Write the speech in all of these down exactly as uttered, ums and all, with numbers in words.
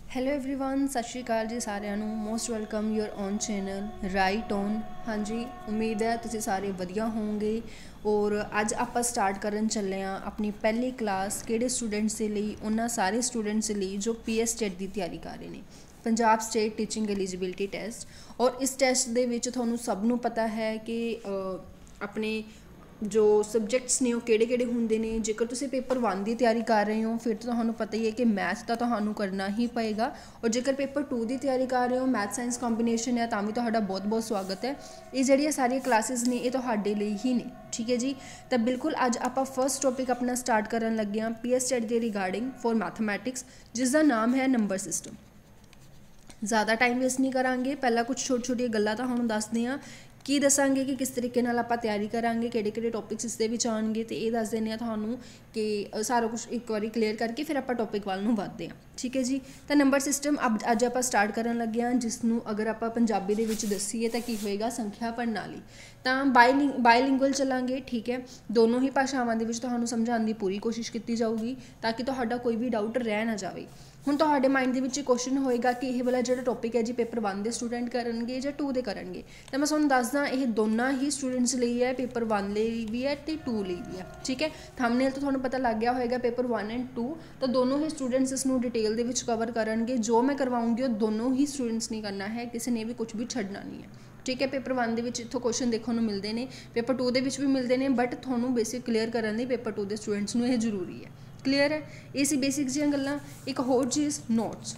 Hello everyone सत श्री अकाल जी ਸਾਰਿਆਂ ਨੂੰ most welcome your on channel right on. ਹਾਂਜੀ ਉਮੀਦ ਹੈ ਤੁਸੀਂ ਸਾਰੇ ਵਧੀਆ ਹੋਵੋਗੇ। ਔਰ ਅੱਜ ਆਪਾਂ ਸਟਾਰਟ ਕਰਨ ਚੱਲੇ ਹਾਂ ਆਪਣੀ ਪਹਿਲੀ ਕਲਾਸ। ਕਿਹੜੇ ਸਟੂਡੈਂਟਸ ਦੇ ਲਈ? ਉਹਨਾਂ ਸਾਰੇ ਸਟੂਡੈਂਟਸ ਦੇ ਲਈ ਜੋ ਪੀ ਐਸ ਟੈਟ ਦੀ ਤਿਆਰੀ ਕਰ ਰਹੇ ਨੇ, Punjab state teaching eligibility test. ਔਰ ਇਸ ਟੈਸਟ ਦੇ ਵਿੱਚ ਤੁਹਾਨੂੰ ਸਭ ਨੂੰ ਪਤਾ ਹੈ ਕਿ ਆਪਣੇ जो सबजैक्ट्स ने किहड़े किहड़े होंदे ने। जेकर तुसीं पेपर वन की तैयारी कर रहे हो फिर तो तुहानूं पता ही है कि मैथ तो तुहानूं करना ही पएगा। और जेकर पेपर टू की तैयारी कर रहे हो मैथ साइंस कॉम्बीनेशन है तां भी तुहाडा बहुत बहुत स्वागत है। ये जिहड़ियां सारियां क्लासिस ने ये तुहाडे लई ही ने, ठीक है जी। तो बिल्कुल अज आपां फर्स्ट टॉपिक अपना स्टार्ट करन लगे हां पी एस टैट दे रिगार्डिंग फॉर मैथमैटिक्स, जिसका नाम है नंबर सिस्टम। ज़्यादा टाइम वेस्ट नहीं करांगे, पहला कुछ छोटी छोटी गल्लां तुहानूं दसदे हां की दसांगे कि किस तरीके नाल आपां तैयारी करांगे, किहड़े किहड़े टॉपिक्स इस दे विच आउणगे ते इह दस दिंदे आ तुहानूं कि सारा कुछ एक बारी क्लीयर करके फिर आपां टॉपिक वाल नूं वधदे हां, ठीक है जी। तो नंबर सिस्टम अब अज आपां स्टार्ट करन लगे हां, जिसनूं अगर आपां पंजाबी दे विच दसीए तां की होएगा संख्या प्रणाली। तो बाईलिंग बाईलिंगुअल चलांगे, ठीक है। दोनों ही भाषावां दे विच तुहानूं समझाउण दी पूरी कोशिश कीती जाऊगी ताकि तुहाडा कोई भी डाउट रह ना जाए। हुण तुहाडे माइंड दे विच क्वेश्चन होएगा कि यह वाला जिहड़ा टॉपिक है जी पेपर वन के स्टूडेंट करनगे जां टू दे करनगे। तो मैं तुहानूं दसदा यह दोनों ही स्टूडेंट्स लई है, पेपर वन लई भी है ते टू लई भी है, ठीक है। थंबनेल तो तुहानूं पता लग गया होएगा पेपर वन एंड टू। तो दोनों ही स्टूडेंट्स इसनूं डिटेल दे विच कवर करनगे। जो मैं करवाऊँगी वो दोनों ही स्टूडेंट्स नहीं करना है, किसी ने भी कुछ भी छड्डना नहीं है, ठीक है। पेपर वन के इत्थों क्वेश्चन देखने को मिलते हैं, पेपर टू के भी मिलते हैं, बट थोनों बेसिक क्लीयर करने पेपर टू के स्टूडेंट्स को यह जरूरी है। क्लीयर है? ये सी बेसिक जी गल्लां। एक होर चीज़ नोट्स।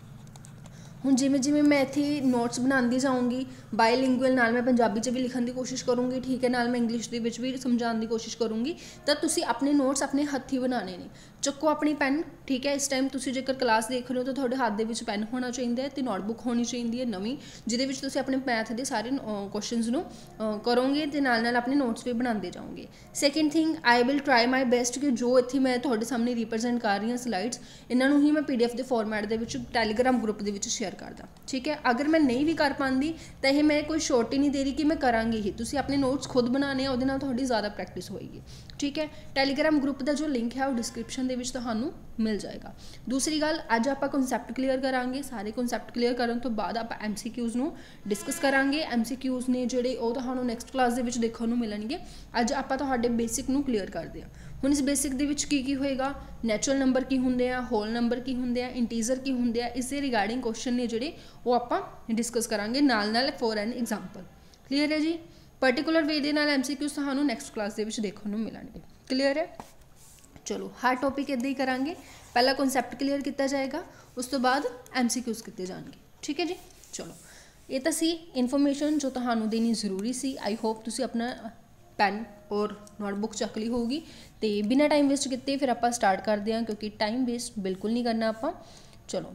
हुण जिवें जिवें मैं इत्थे नोट्स बनाती जाऊँगी बाईलिंगुअल नाल मैं पंजाबी च भी लिखण की कोशिश करूँगी, ठीक है, नाल मैं इंग्लिश दे विच भी समझाउण की कोशिश करूँगी। तो तुसीं अपने नोट्स अपने हत्थी बनाने ने। चुक्को अपनी पैन, ठीक है। इस टाइम तुसीं जेकर क्लास देख रहे हो तो तुहाडे हाथ दे विच पैन होना चाहिए ते नोटबुक होनी चाहिए नवीं, जिहदे विच तुसीं अपने मैथ के सारे क्वेश्चनस नूं करोगे ते नाल नाल अपने नोट्स भी बनाते जाओगे। Second thing, I will try my best कि जो इत्थे मैं तुहाडे सामने रिप्रजेंट कर रही हूँ स्लाइड्स, इन्हां नूं ही मैं पी डी एफ के फॉर्मैट दे विच टैलीग्राम ग्रुप दे विच शेयर करदा, ठीक है। अगर मैं नहीं भी कर पाती तो यह मैं कोई शॉर्ट ही नहीं दे रही कि मैं करांगी ही, तुसीं अपने नोट्स खुद बनाने, उहदे नाल तुहाडी ज़्यादा प्रैक्टिस होएगी, ठीक है। टैलीग्राम ग्रुप का जो लिंक है वो डिस्क्रिप्शन दे विच तुहानूं मिल जाएगा। दूसरी गल, अज आपां कॉन्सैप्ट क्लीयर करांगे। सारे कॉन्सैप्ट क्लीयर करन तो बाद आपां एम सी क्यूज़ नूं डिस्कस करांगे। एम सी क्यूज़ ने जिहड़े ओह तुहानूं नैक्सट क्लास दे विच देखण नूं मिलणगे। अज आपां तुहाडे बेसिक नूं क्लीयर करदे हां। हुण इस बेसिक दे विच की की होएगा, नैचुरल नंबर की हुंदे आ, होल नंबर की हुंदे आ, इंटीजर की हुंदे आ, इस दे रिगार्डिंग क्वेश्चन ने जिहड़े वो आपां डिस्कस करांगे नाल नाल फॉर एन एग्जाम्पल। क्लीयर है जी? पर्टिकुलर वे दे नाल एम सी क्यूज़ तुहानूं नैक्सट क्लास दे विच देखण नूं मिलणगे। क्लीयर है? चलो हर टॉपिक इदां ही करांगे। पहला कॉन्सैप्ट क्लीयर किया जाएगा, उस तो बाद एम सी क्यूज़ किए जाएंगे, ठीक है जी। चलो ये तो सी इन्फॉर्मेशन जो तुहानूं देनी जरूरी सी। आई होप तुसीं अपना पैन और नोटबुक चक ली होगी। तो बिना टाइम वेस्ट किए फिर आपां स्टार्ट करते हैं, क्योंकि टाइम वेस्ट बिल्कुल नहीं करना आपां। चलो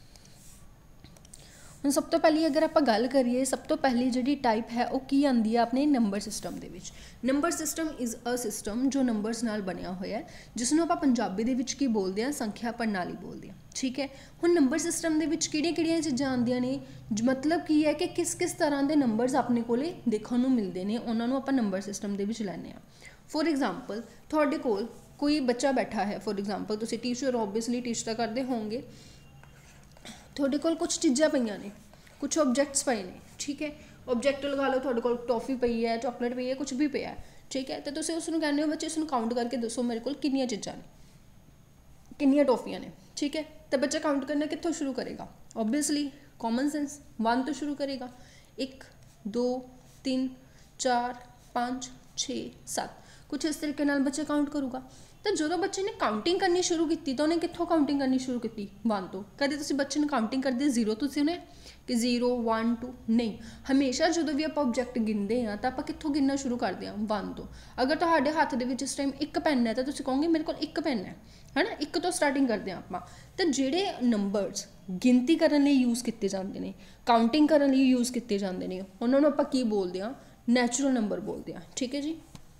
हुण सब तो पहली अगर आप गल करिए, सब तो पहली जी टाइप है वो की आती है अपने नंबर सिस्टम दे विच। Number system is a system जो नंबरस नाल बनिया होया है, जिसनूं आपां पंजाबी दे विच की बोलते हैं, संख्या प्रणाली बोलते हैं, ठीक है। हुण नंबर सिस्टम दे विच किहड़ियां किहड़ियां चीज़ां आंदियां ने, मतलब की है कि किस किस तरह के नंबरस अपने कोले देखण नूं मिलदे ने, उन्हां नूं आपां नंबर सिस्टम दे विच लैंदे आ। फॉर एग्जाम्पल तुहाडे कोल कोई बच्चा बैठा है, फॉर एग्जाम्पल तुसीं टीचर ओबवियसली टीच तां करदे होवोगे, तुहाडे कोल कुछ चीज़ां पईयां ने, कुछ ऑब्जैक्ट्स पे ने, ठीक है। ऑब्जैक्ट लगा लो, तुहाडे कोल टॉफी पई है, चॉकलेट पई है, कुछ भी पिया है, ठीक है। तो तुसीं उसनूं कहंदे हो बच्चे इसनूं काउंट करके दसो मेरे कोल कितनियां चीज़ां ने, कितनियां टॉफियां ने, ठीक है। तो बच्चा काउंट करना कित्थों शुरू करेगा? ऑब्वियसली कॉमन सेंस वन तो शुरू करेगा। एक दो तीन चार पाँच छे सत्त, कुछ इस तरीके नाल बच्चा काउंट करूगा। तो जो बच्चे ने काउंटिंग करनी शुरू की तो उन्हें कित्थों काउंटिंग करनी शुरू की? वन तो। कदे तुसीं बच्चे ने काउंटिंग करदे जीरो तो उन्हें कि जीरो वन टू नहीं, हमेशा जो भी आप ऑब्जैक्ट गिनते हैं तो आप कित्थों गिनना शुरू करते हैं? वन तो। अगर तुहाडे हत्थ दे विच इस टाइम एक पैन है तो तुसीं कहोगे मेरे कोल एक पैन है, है ना, एक तो स्टार्टिंग करते हैं आप। तो जिहड़े नंबर्स गिनती करने लई यूज़ किए जाते हैं, काउंटिंग करने लई यूज़ किए जाते हैं, उन्होंने आपां की बोलते हैं? नैचुरल नंबर बोलते हैं, ठीक है जी।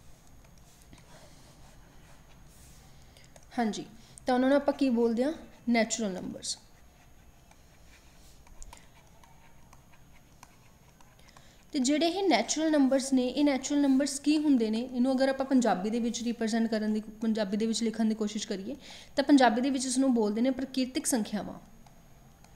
हाँ जी, तो उन्होंने आपां की बोलते हैं? Natural numbers. तो जिहड़े ये नैचुरल नंबरस ने, ये नैचुरल नंबरस की हुंदे ने, इनू अगर आप पंजाबी दे विच रिप्रजेंट करन दी पंजाबी दे विच लिखण दी कोशिश करिए तो पंजाबी दे विच इसनूं बोलदे ने प्रकृतिक संख्यावां।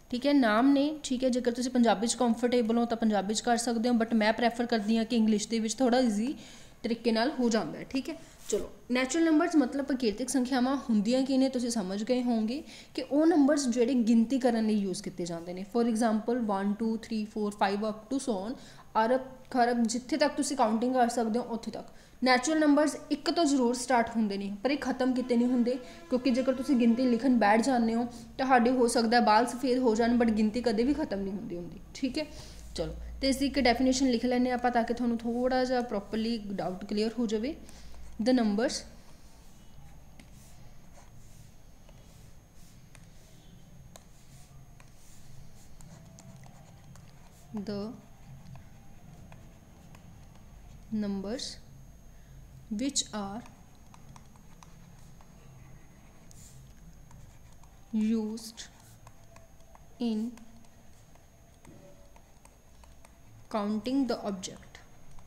ठीक है, नाम ने, ठीक है। जेकर तुसीं पंजाबी च कंफर्टेबल हो तो पंजाबी च कर सकते हो, बट मैं प्रैफर करती हाँ कि इंग्लिश दे विच थोड़ा ईजी तरीके नाल हो जाता है, ठीक है। चलो, नैचुरल नंबर्स मतलब प्रकृतिक संख्यावां हुंदियां की ने, तुसीं समझ गए होंगे कि वो नंबर्स जिहड़े गिनती करन लई यूज़ किए जाते हैं। For example one two three four five up to so on, अरब खरब जिथे तक तुसीं काउंटिंग कर सकते हो उत्थे तक। नैचुरल नंबर्स एक तो जरूर स्टार्ट होंदे ने, पर ये खत्म किते नहीं होंदे, क्योंकि जेकर तुसीं गिनती लिखन बैठ जाते हो तो तुहाडे हो सकता है बाल सफेद हो जाए, बट गिनती कदे भी खत्म नहीं होंदी होंदी, ठीक है। चलो, तो इसकी एक डेफिनेशन लिख लैंने आपां ताकि तुहानूं थोड़ा जिहा प्रॉपरली डाउट क्लीयर हो जाए। The numbers the numbers which are used in counting the object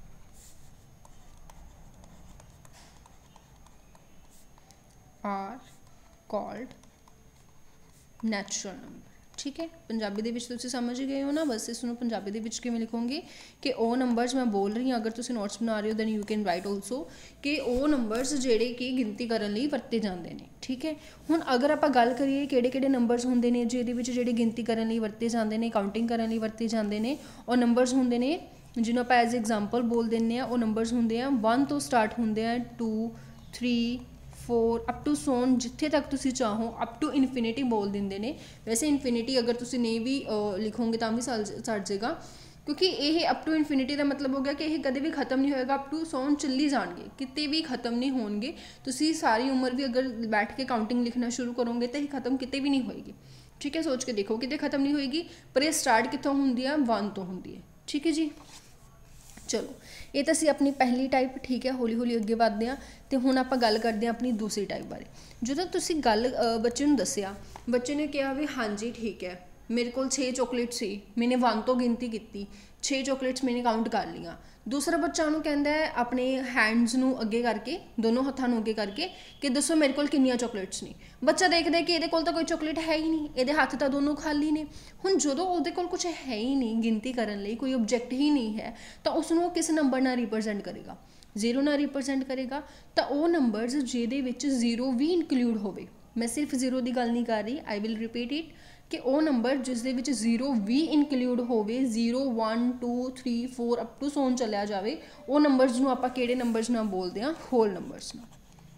are called natural number, ठीक है। पंजाबी दे विच तुसीं समझ गए हो ना, बस इसनूं पंजाबी दे विच किवें लिखोगे कि ओ नंबर्स मैं बोल रही हूँ, अगर तुसीं नोट्स बना रहे हो then you can write also कि ओ नंबर्स जिहड़े कि गिनती करन लई वरते जांदे ने, ठीक है। हुण अगर आपां गल करिए किहड़े किहड़े नंबर्स हुंदे ने जिहदे विच जिहड़े गिनती करन लई वरते जांदे ने, काउंटिंग करन लई वरते जांदे ने, और नंबर्स हुंदे ने जिन्हों आपां एज एग्जाम्पल बोल दिंदे आ, वो नंबर्स हुंदे आ वन तो स्टार्ट हुंदे आ, two three four up to so on जिथे तक तुसी चाहो अप टू इनफिनिटी बोल देंगे ने। वैसे इनफिनिटी अगर तुसी नहीं भी लिखोगे तो भी सड़ जाएगा, क्योंकि ये अप टू इनफिनिटी का मतलब हो गया कि यह कदे भी खत्म नहीं होएगा, अप टू सोन चली जाएंगे, किते भी खत्म नहीं होंगे। तुसी सारी उम्र भी अगर बैठ के काउंटिंग लिखना शुरू करोगे तो यह खत्म किते भी नहीं होएगी, ठीक है। सोच के देखो किते खत्म नहीं होएगी, पर यह स्टार्ट कितों होंदी है, वन तो होंदी है, ठीक है जी। चलो, ये तो असी अपनी पहली टाइप, ठीक है, हौली हौली अगे बढ़ते हैं। तो हुण आपां गल करते हैं अपनी दूसरी टाइप बारे। जो तुसी गल बच्चे नूं दस्सिया, बच्चे ने कहा भी हाँ जी ठीक है मेरे को छे चॉकलेट सी, मैंने वन तो गिनती की, छे चॉकलेट्स मैंने काउंट कर लिया। दूसरा बच्चा उन्होंने कहता है अपने हैंड्स नूं अगे करके, दोनों हत्थों नूं अगे करके कि दसो मेरे को कितनियां चॉकलेट्स ने। बच्चा देखता है कि ये कोल तो कोई चॉकलेट है ही नहीं, ये हत्थ तो दोनों खाली ने। हुण जदों उहदे कोल कुछ है ही नहीं गिनती करन लई, कोई ऑब्जैक्ट ही नहीं है, तो उसनूं किस नंबर नाल रिप्रजेंट करेगा, जीरो नाल रिप्रजेंट करेगा। तो वो नंबर्स जिहदे विच जीरो भी इनकलूड होवे, मैं सिर्फ जीरो की गल नहीं कर रही, आई विल रिपीट इट कि वो नंबर जिस दे विच जीरो भी इनकलूड होवे, zero one two three four up to so on चलिया जाए, वो नंबर्स नूं आपां किहड़े नंबर्स नाल बोलदे हां, होल नंबर्स नाल,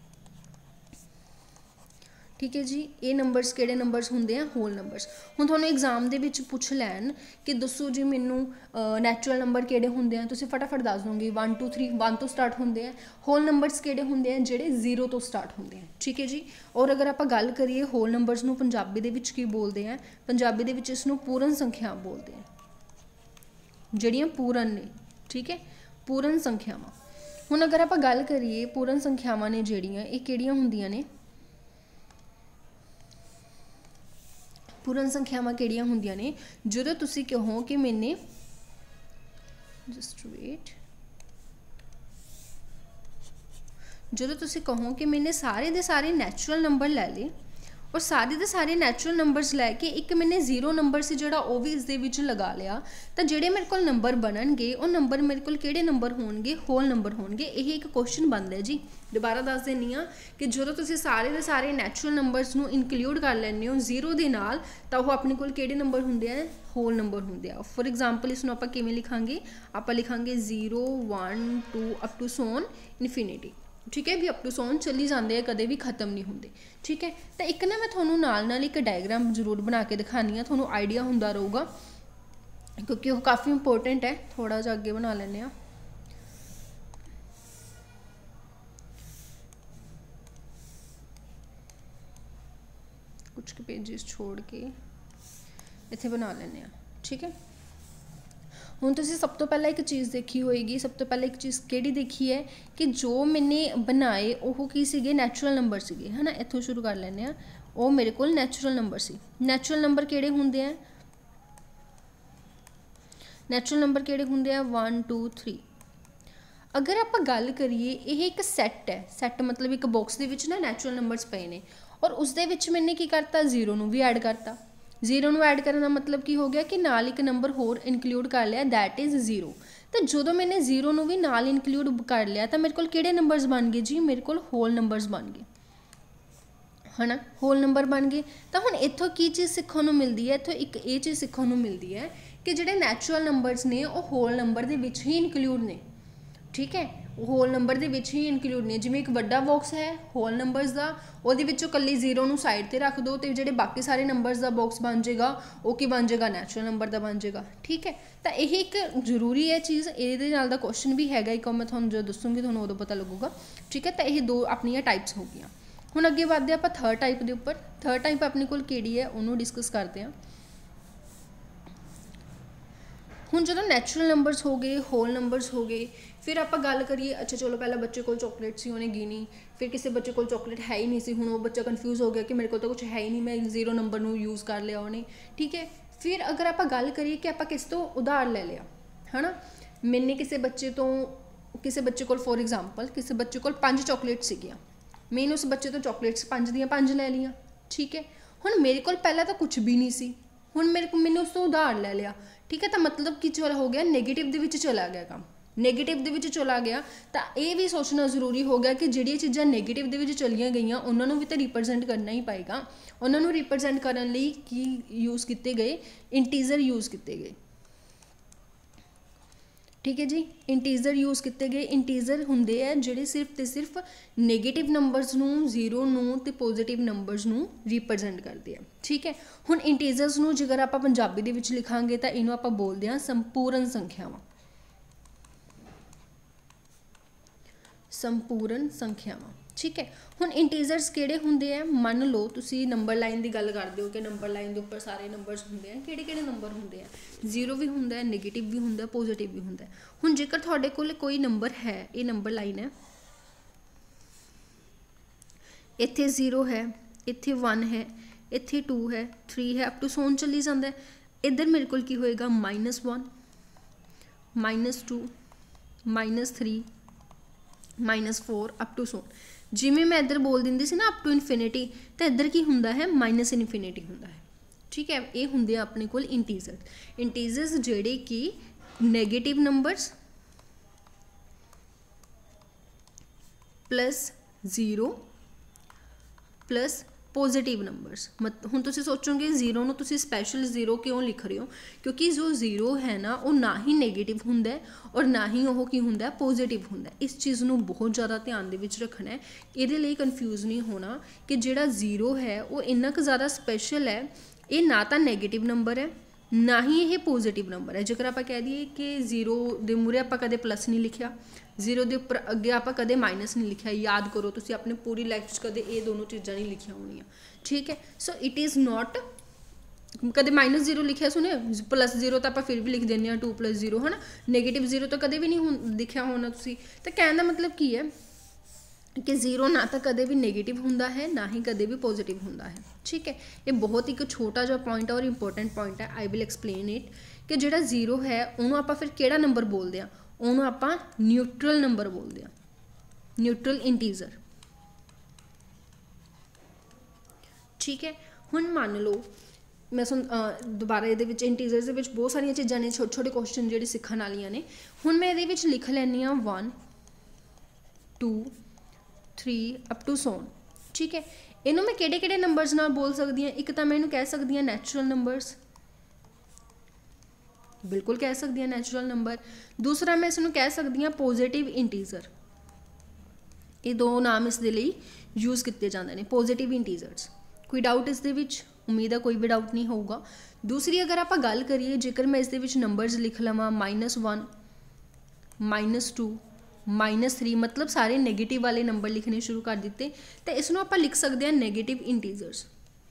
ठीक है जी। ये नंबर्स किहड़े नंबर्स हुंदे हैं, होल नंबर्स। हुण तुहानूं एग्जाम दे विच पुछ लैन कि दसो जी मैनूं नैचुरल नंबर किहड़े हुंदे हैं, तुसीं फटाफट दस दोगे वन टू थ्री वन तो स्टार्ट होंदे हैं। होल नंबर्स किहड़े हुंदे हैं, जिहड़े जीरो तो स्टार्ट होंदे हैं, ठीक है जी। और अगर आपां गल करिए होल नंबर्स नूं पंजाबी दे विच की बोलदे हैं, पंजाबी दे विच इसनूं पूर्ण संख्या बोलदे हैं, जिहड़ियां पूर्ण ने, ठीक है, पूर्ण संख्यावां। हुण अगर आपां गल करिए पूर्ण संख्यावां ने जिहड़ियां, ये किहड़ियां हुंदियां ने, पूर्ण संख्यावां किहड़ियां हुंदियां ने, जदों तुसीं कहो कि मैंने जस्ट वेट जदों तुसीं कहो कि मैंने सारे दे सारे नैचुरल नंबर लै ले और सारे दे सारे नैचुरल नंबर्स लैके एक मैंने जीरो नंबर से जोड़ा वो भी इस दे विच लगा लिया, तो जोड़े मेरे को नंबर बननगे वो नंबर मेरे को किहड़े नंबर होणगे, होल नंबर होणगे। यही एक क्वेश्चन बनता है जी। दोबारा दस देनी हाँ कि जो तुसीं सारे दे सारे नैचुरल नंबर्स नूं इनकलूड कर लैंदे हो जीरो दे नाल, तो वो अपने कोल किहड़े नंबर हुंदे आ, होल नंबर हुंदे आ। फॉर एग्जाम्पल इसनूं आपां किवें लिखांगे, आपां लिखांगे zero one two up to so on infinity, ठीक है, भी अप टू सोन चली जाते हैं, कदे भी खत्म नहीं होंगे, ठीक है। तो एक ना मैं थोनों नाल नाल एक डायग्राम जरूर बना के दिखानी है, थोनों आइडिया होंदा रहूगा, क्योंकि वो काफ़ी इंपोर्टेंट है। थोड़ा जा अगे बना लेने आ, कुछ के पेजेस छोड़ के इत्थे बना लेने आ, ठीक है। हुण तुसीं सब तो पहला एक चीज़ देखी होएगी, सब तो पहले एक चीज़ किहड़ी देखी है कि जो मैंने बनाए वो की सीगे, नैचुरल नंबर सीगे, है ना। इत्थों शुरू कर लैंदे आ, वो मेरे को नैचुरल नंबर सी। नैचुरल नंबर किहड़े हुंदे हैं, नैचुरल नंबर किहड़े हुंदे हैं, वन टू थ्री। अगर आप गल करिए ये एक सैट है, सैट मतलब एक बॉक्स दे विच ना नैचुरल नंबर्स पे ने, और उस दे विच मैंने की करता, जीरो नूं भी ऐड करता। ਜ਼ੀਰੋ ਨੂੰ ਐਡ ਕਰਨ ਦਾ ਮਤਲਬ ਕੀ ਹੋ ਗਿਆ ਕਿ ਨਾਲ ਇੱਕ ਨੰਬਰ ਹੋਰ ਇਨਕਲੂਡ ਕਰ ਲਿਆ, ਦੈਟ ਇਜ਼ ਜ਼ੀਰੋ। ਤਾਂ ਜਦੋਂ ਮੈंने ਜ਼ੀਰੋ ਨੂੰ ਵੀ ਨਾਲ ਇਨਕਲੂਡ ਕਰ ਲਿਆ ਤਾਂ ਮੇਰੇ ਕੋਲ ਕਿਹੜੇ ਨੰਬਰਸ ਬਣ ਗਏ ਜੀ, ਮੇਰੇ ਕੋਲ ਹੋਲ ਨੰਬਰਸ ਬਣ ਗਏ है ना, होल नंबर बन गए। तो हुण इत्थों की चीज़ सीखने को मिलती है, इत्थों एक ये चीज़ सीखने को मिलती है कि जिहड़े नैचुरल नंबरस ने वो होल नंबर दे विच ही इनकलूड ने, ठीक है, होल नंबर दे विच ही इनकलूड ने। जिवें एक वड्डा बॉक्स है होल नंबरस का, उहदे विचों कल्ली जीरो नूं साइड ते रख दो तो जिहड़े बाकी सारे नंबरस का बॉक्स बन जाएगा वो की बन जाएगा, नैचुरल नंबर का बन जाएगा, ठीक है। तो यही एक जरूरी है चीज़, ये नाल दा क्वेश्चन भी हैगा एक, मैं तुहानूं जो दसूँगी तुहानूं उदों पता लगूगा, ठीक है। तो ये दो अपनियां टाइप्स हो गई। हुण अगे बढ़ते हैं आप थर्ड टाइप के उपर। थर्ड टाइप अपने कोल किहड़ी है उन्होंने डिस्कस करते हैं। हुण जो नैचुरल नंबरस हो गए, होल नंबरस हो गए, फिर आप गल करिए, अच्छा चलो पहले बच्चे को चॉकलेट सी उन्हें गिनी, फिर किसी बच्चे को चॉकलेट है ही नहीं सी, हुण वो बच्चा कन्फ्यूज़ हो गया कि मेरे को तो कुछ है ही नहीं, मैं जीरो नंबर नूं यूज़ कर लिया उन्हें, ठीक है। फिर अगर आप गल करिए कि आप किस तो उधार ले लिया है ना, मैंने किसी बच्चे तो किसी बच्चे को फॉर एग्जाम्पल किसी बच्चे को पांच चॉकलेट सीगियां, मैंने उस बच्चे तो चॉकलेट्स पांच दियां पांच ले लिया, ठीक है। हुण मेरे को पहले तो कुछ भी नहीं सी, हुण मेरे को मैंने उसको उधार ले लिया, ठीक है। तो मतलब कि चल हो गया नेगेटिव दे विच चला गया काम, नेगेटिव दे विच चला गया। तो ये भी सोचना जरूरी हो गया कि जिहड़ियां चीज़ां नेगेटिव दे विच चलियां गईयां उन्हां नूं भी तो रिप्रजेंट करना ही पाएगा। उन्हां नूं रिप्रजेंट करन लई की यूज़ किए गए, इंटीजर यूज़ किए गए, ठीक है जी। इंटीजर यूज़ किए गए, इंटीजर हुंदे है जिहड़े सिर्फ तो सिर्फ नेगेटिव नंबरस नूं, जीरो नूं ते पॉजिटिव नंबरस नूं रिप्रजेंट करते हैं, ठीक है। हुण इंटीजर्स नूं जेकर आपां पंजाबी दे विच लिखांगे तो इहनूं आपां बोलदे हां संपूर्ण संख्यावां, संपूर्ण संख्यावां, ठीक है। हुण इंटीजर्स किहड़े हुंदे आ, मान लो तुसी नंबर लाइन की गल करदे हो कि नंबर लाइन के उपर सारे नंबरस हुंदे आ, किहड़े किहड़े नंबर हुंदे आ, जीरो भी हुंदा है, नेगेटिव भी हुंदा है, पॉजिटिव भी हुंदा है। हुण जेकर तुहाडे कोल कोई नंबर है, ये नंबर लाइन है, इत्थे जीरो है, इत्थे वन है, इत्थे टू है, थ्री है, अप टू सोन चली जाता है। इधर मेरे कोल की होएगा minus one, minus two, minus three, minus four, up to so on. जिमें मैं इधर बोल दिंदी सी ना अप टू इनफिनिटी, तो इधर की हुंदा है माइनस इनफिनिटी हुंदा है, ठीक है। ये हुंदे अपने कोल इंटीजर, इंटीजर्स जिहड़े कि negative numbers plus zero plus positive numbers. मत हुण तुसीं सोचोगे जीरो नूं तुसीं स्पैशल जीरो क्यों लिख रहे हो, क्योंकि जो जीरो है ना वो ना ही नेगेटिव हुंदा है और ना ही वो की हुंदा है पॉजिटिव हुंदा है। इस चीज़ नूं बहुत ज़्यादा ध्यान दे विच रखना है, इहदे लई कन्फ्यूज़ नहीं होना कि जिहड़ा जीरो है वो इन्ना क ज़्यादा स्पैशल है, ये ना तो नेगेटिव नंबर है ना ही ये पॉजिटिव नंबर है। जेकर आप कह दिए कि जीरो दे मूहरे आप कदे प्लस नहीं लिखिया, जीरो के उपर अगे आप कदे माइनस नहीं लिखिया, याद करो तुसीं अपनी पूरी लाइफ कदे ये दोनों चीज़ां नहीं लिखिया होनियां, ठीक है। सो इट इज़ नॉट कदे माइनस जीरो लिखिया सुने, प्लस जीरो तो आप फिर भी लिख दें टू प्लस जीरो है ना, नेगेटिव जीरो तो कदे भी नहीं लिखिया होना तुसीं। तो कहने का मतलब की है कि जीरो ना तो कदे भी नेगेटिव हुंदा है ना ही कदे भी पॉजिटिव हुंदा है, ठीक है। ये बहुत एक छोटा जो पॉइंट है और इंपॉर्टेंट पॉइंट है, आई विल एक्सप्लेन इट कि जिहड़ा जीरो है उन्होंने आप फिर किहड़ा नंबर बोलते हैं, उन्होंने आप न्यूट्रल नंबर बोलते हैं, न्यूट्रल इंटीजर, ठीक है। हुण मान लो मैं सुन दोबारा ये इंटीजर्स के बहुत सारिया चीज़ां ने, छोटे छोटे क्वेश्चन जिहड़े सीखण वालियां ने। हुण मैं ये लिख लैनी हाँ one two three up to so on, ठीक है। इनू मैं किहड़े किहड़े नंबरस नाल बोल सकती हाँ, एक तो मैं इनू कह सकती हाँ नैचुरल नंबरस, बिल्कुल कह सकती हाँ नैचुरल नंबर। दूसरा मैं इसनू कह सकती हाँ पॉजिटिव इंटीजर, ये दो नाम इस दे लई यूज़ किए जाते हैं, पॉजिटिव इंटीजर्स। कोई डाउट इस दे विच? उम्मीद है कोई भी डाउट नहीं होगा। दूसरी अगर आप गल करिए, जेकर मैं इस दे विच नंबरस लिख लवां minus one, minus two, minus three, मतलब सारे नेगेटिव वाले नंबर लिखने शुरू कर दिते, तो इसनों आप लिख सकते हैं नेगेटिव इंटीजर्स,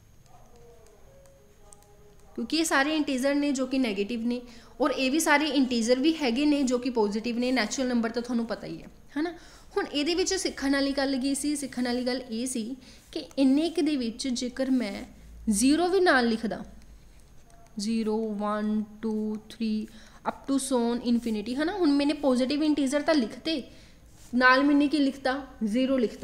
क्योंकि ये सारे इंटीजर ने जो कि नेगेटिव ने, और ये भी सारे इंटीजर भी हैगे ने जो कि पॉजिटिव ने। नैचुरल नंबर तो तुहानूं पता ही है है ना। हुण इहदे विच सीखण वाली गल की सी, सीखण वाली गल ये सी कि इन्ने क दे विच जेकर मैं जीरो भी नाल लिखदा, zero one two three up to so on infinity है ना, हुण मैंने पॉजिटिव इंटीजर तो लिखते, नाल मैंने की लिखता जीरो लिखता,